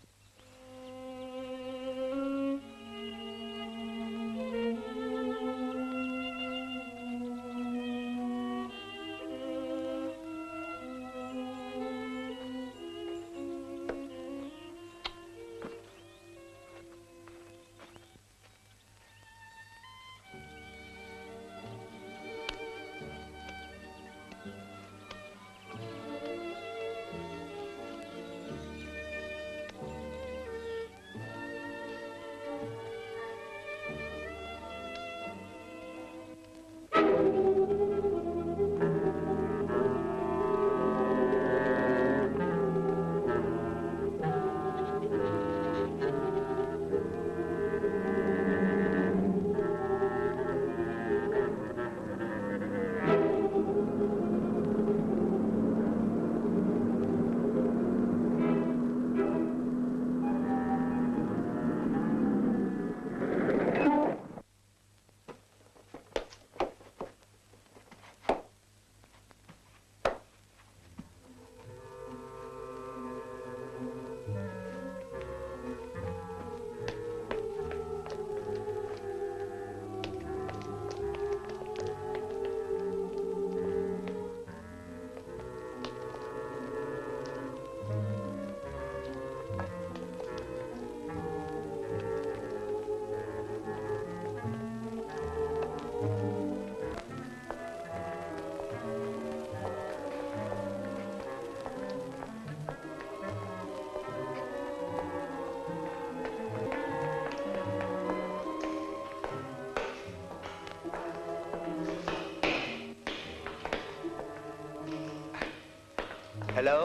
Hello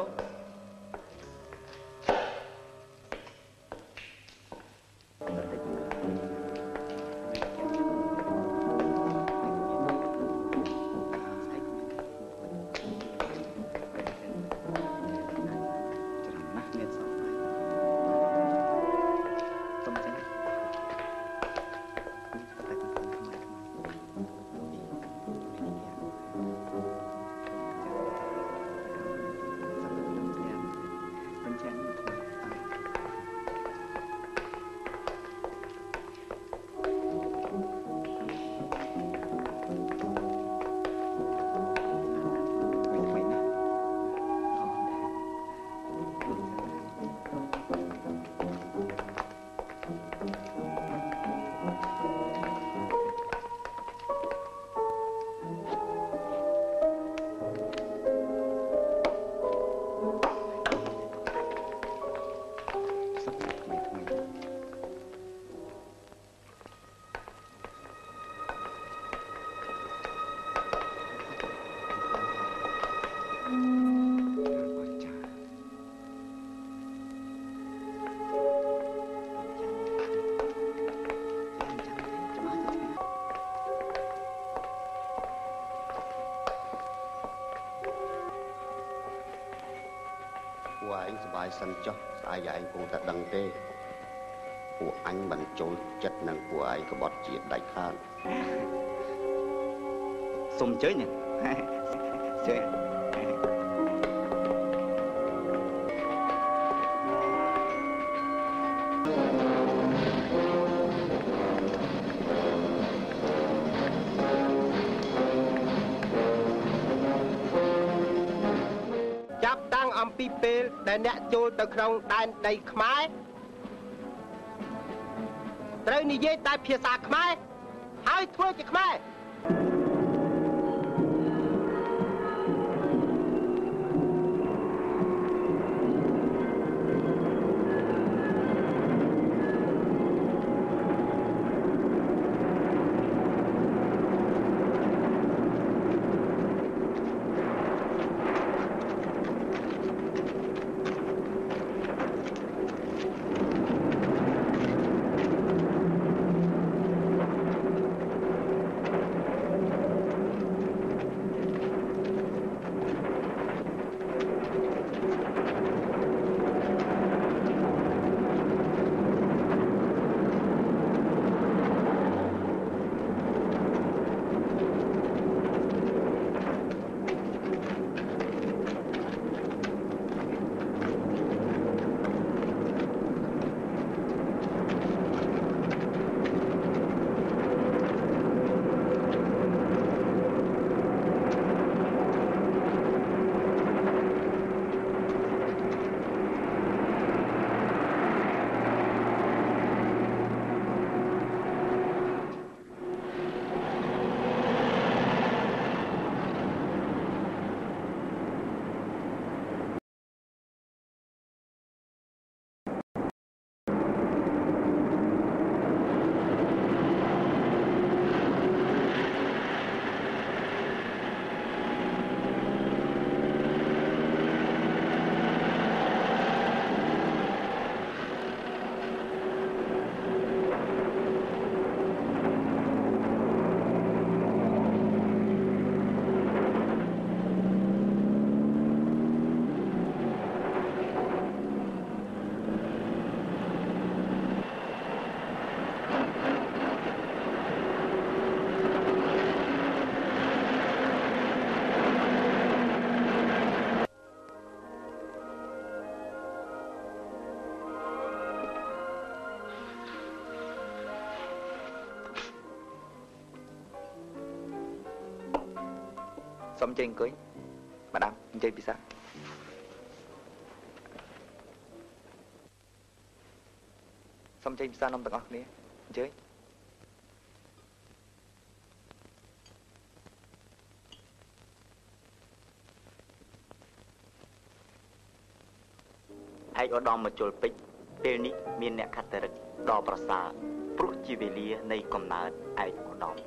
ពួកឯងសប្បាយសិនចុះស្អែកឯងគង់តែដឹងទេពួកអញមិនចូលចិត្តនឹងពួកឯងក្បត់ជាដាច់ខាតសូមអញ្ជើញជើញចាប់តាំងអំពីពេលដែលអ្នកចូលទៅក្នុងដែនដីខ្មែរត្រូវនិយាយតែភាសាខ្មែរហើយធ្វើជាខ្មែរសុំចេញអង្គុយម្ដងអញ្ជើញពិសាសុំចេញពិសានំទាំងអស់គ្នាអញ្ជើញឯកឧត្តមមកជលពេជ្រពេលនេះមានអ្នកខត្តរិកដ៏ប្រសើរព្រោះជាវេលានៃកំណើតឯកឧត្តម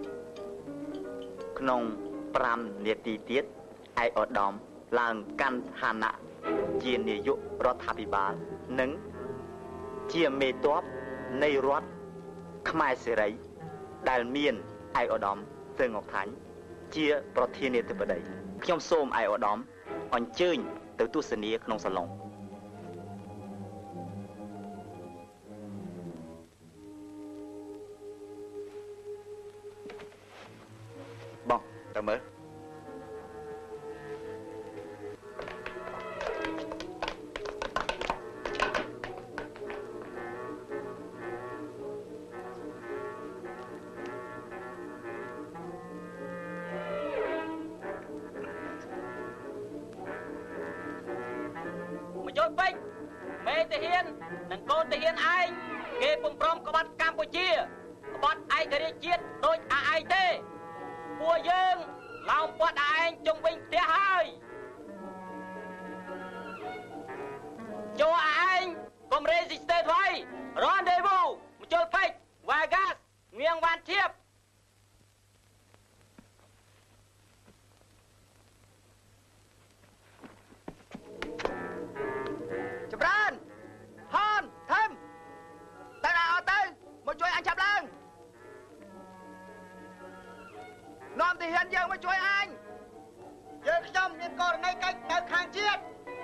ក្នុង5នាទីទៀតឯកឧត្តមឡើងកាន់ឋានៈជានាយករដ្ឋាភិបាលនិងជាមេទ័ពនៃរដ្ឋខ្មែរសេរីដែលមានឯកឧត្តមសឺងអុកថាញ់ជាប្រធានាធិបតីខ្ញុំសូមឯកឧត្តមអញ្ជើញទៅទស្សនាក្នុងសាឡុងបងទៅមើលមកជួយពេជ្រមេទាហាននិងកូនទាហានឯងគេពុំព្រមក្បត់កម្ពុជាក្បត់ឯករាជ្យជាតិដូចអាឯងទេពួកយើងឡោមព័ទ្ធអាឯងជុំវិញផ្ទះហើយចូលអាឯងកុំរេស៊ីស្តេថ្មីរ៉នដេវូមកជុលពេជ្រវ៉ាហ្គាសងៀងវ៉ាន់ធៀបចម្រើនហនថឹមទៅណាអត់ទៅមកជួយអញចាប់ឡើងនាំទាហានយើងមកជួយអញយើងខ្ញុំមានករណីកិច្ចនៅខាងជាតិ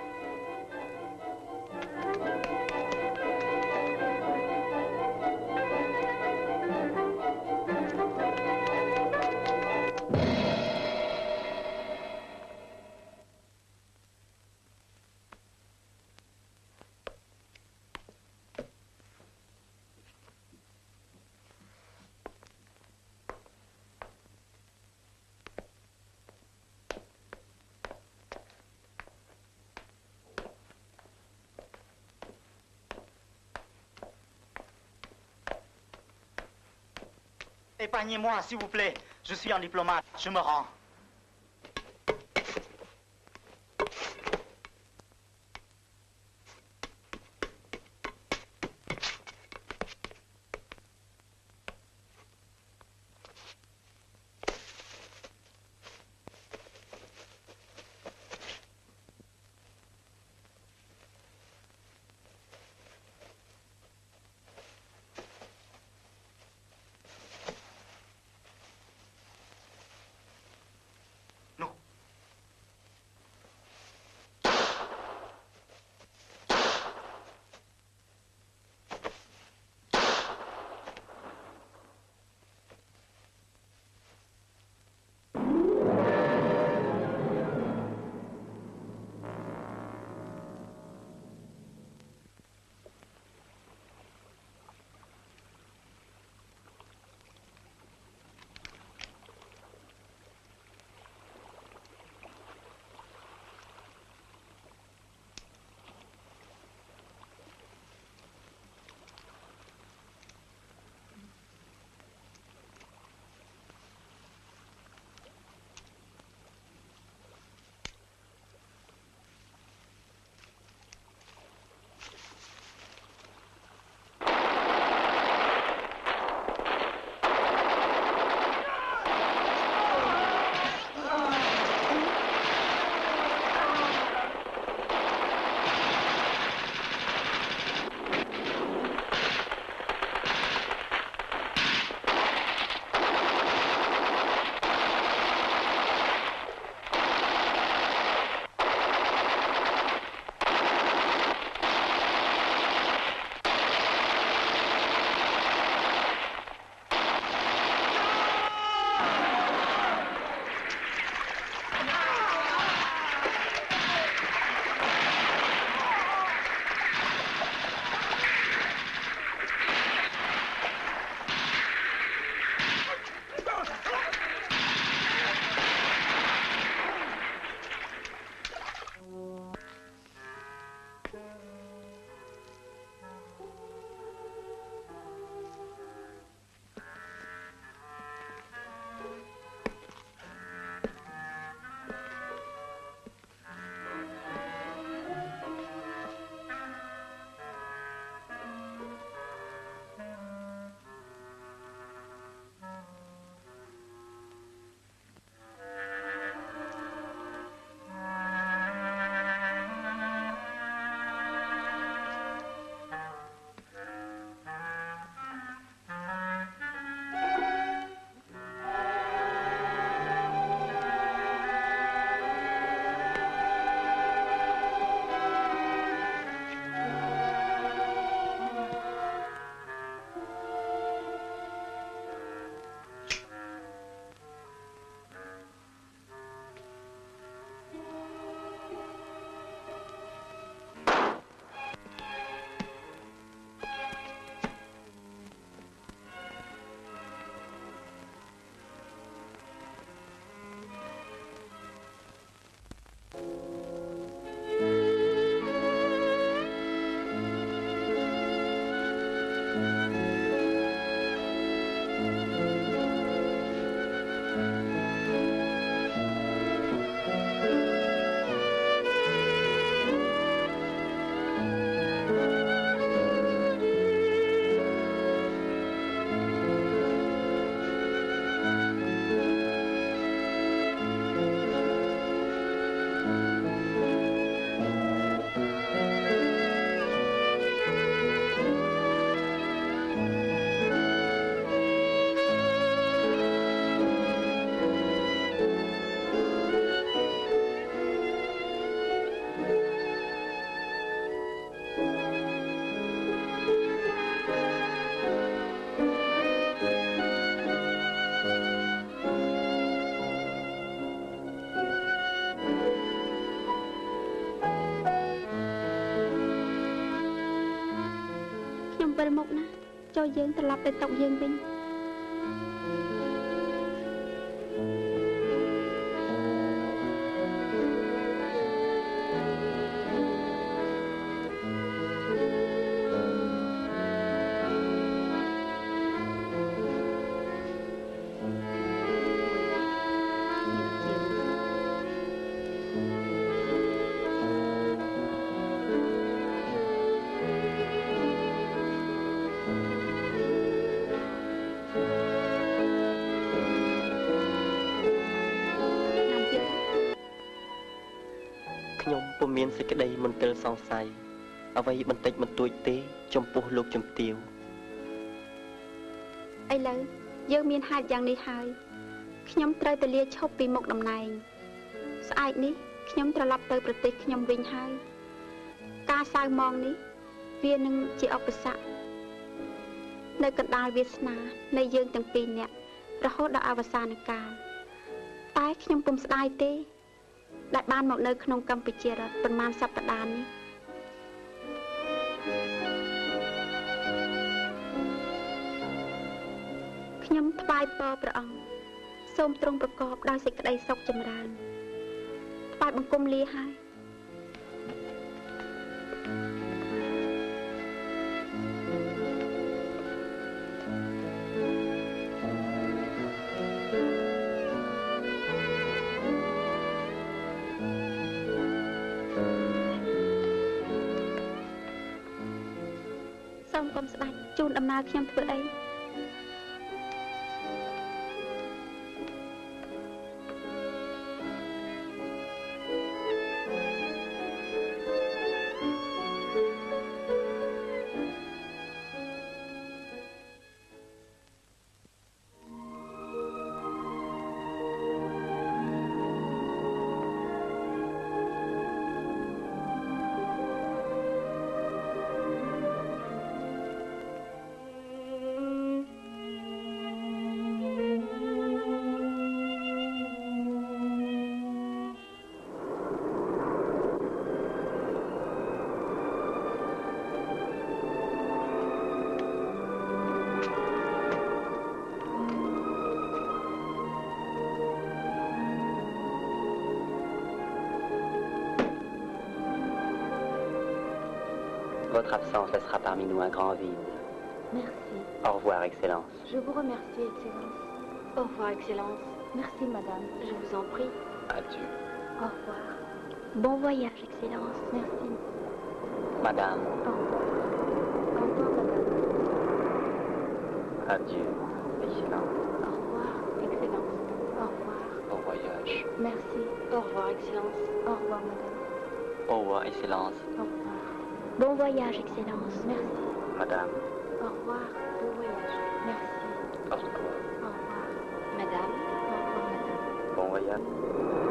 Épargnez-moi, s'il vous plaît. Je suis un diplomate. Je me rends. វិលមកណាចូលយើងត្រឡប់ទៅតុយើងវិញខ្ញុំពុំមានសេចក្តីមន្ទិលសង្ស័យអ្វីបន្តិចបន្តួចទេចំពោះលោកជំទាវឥឡូវយើងមានហេតុយ៉ាងនេះហើយខ្ញុំត្រូវទៅលាឈប់ពីមុខតំណែងស្អែកនេះខ្ញុំត្រឡប់ទៅប្រទេសខ្ញុំវិញហើយការសៅមងនេះវានឹងជាឧបសគ្គនៅកណ្ដាលវាសនានៃយើងទាំងពីរនាក់រហូតដល់អវសានកាលតែខ្ញុំពុំស្ដាយទេដែលបានមកនៅក្នុងកម្ពុជារដ្ឋប្រមាណសប្តាហ៍នេះខ្ញុំថ្វាយពរព្រះអង្គសូមទ្រង់ប្រកបដោយសេចក្តីសុខចម្រើនថ្វាយបង្គំលាហើយ សូមកុំស្ដាច់ជូនដំណើរខ្ញុំធ្វើអី Votre absence laissera parmi nous un grand vide. Merci. Au revoir, Excellence. Je vous remercie, Excellence. Au revoir, Excellence. Merci, Madame. Je vous en prie. Adieu. Au revoir. Bon voyage, Excellence. Merci. Madame. Au revoir. Au revoir, Madame. Adieu, Excellence. Au revoir, Excellence. Au revoir. Bon voyage. Merci. Au revoir, Excellence. Au revoir, Madame. Au revoir, Excellence. Au revoir. Bon voyage, Excellence. Merci. Madame. Au revoir. Bon voyage. Merci. Au revoir. Au revoir. Madame. Au revoir, Madame. Bon voyage.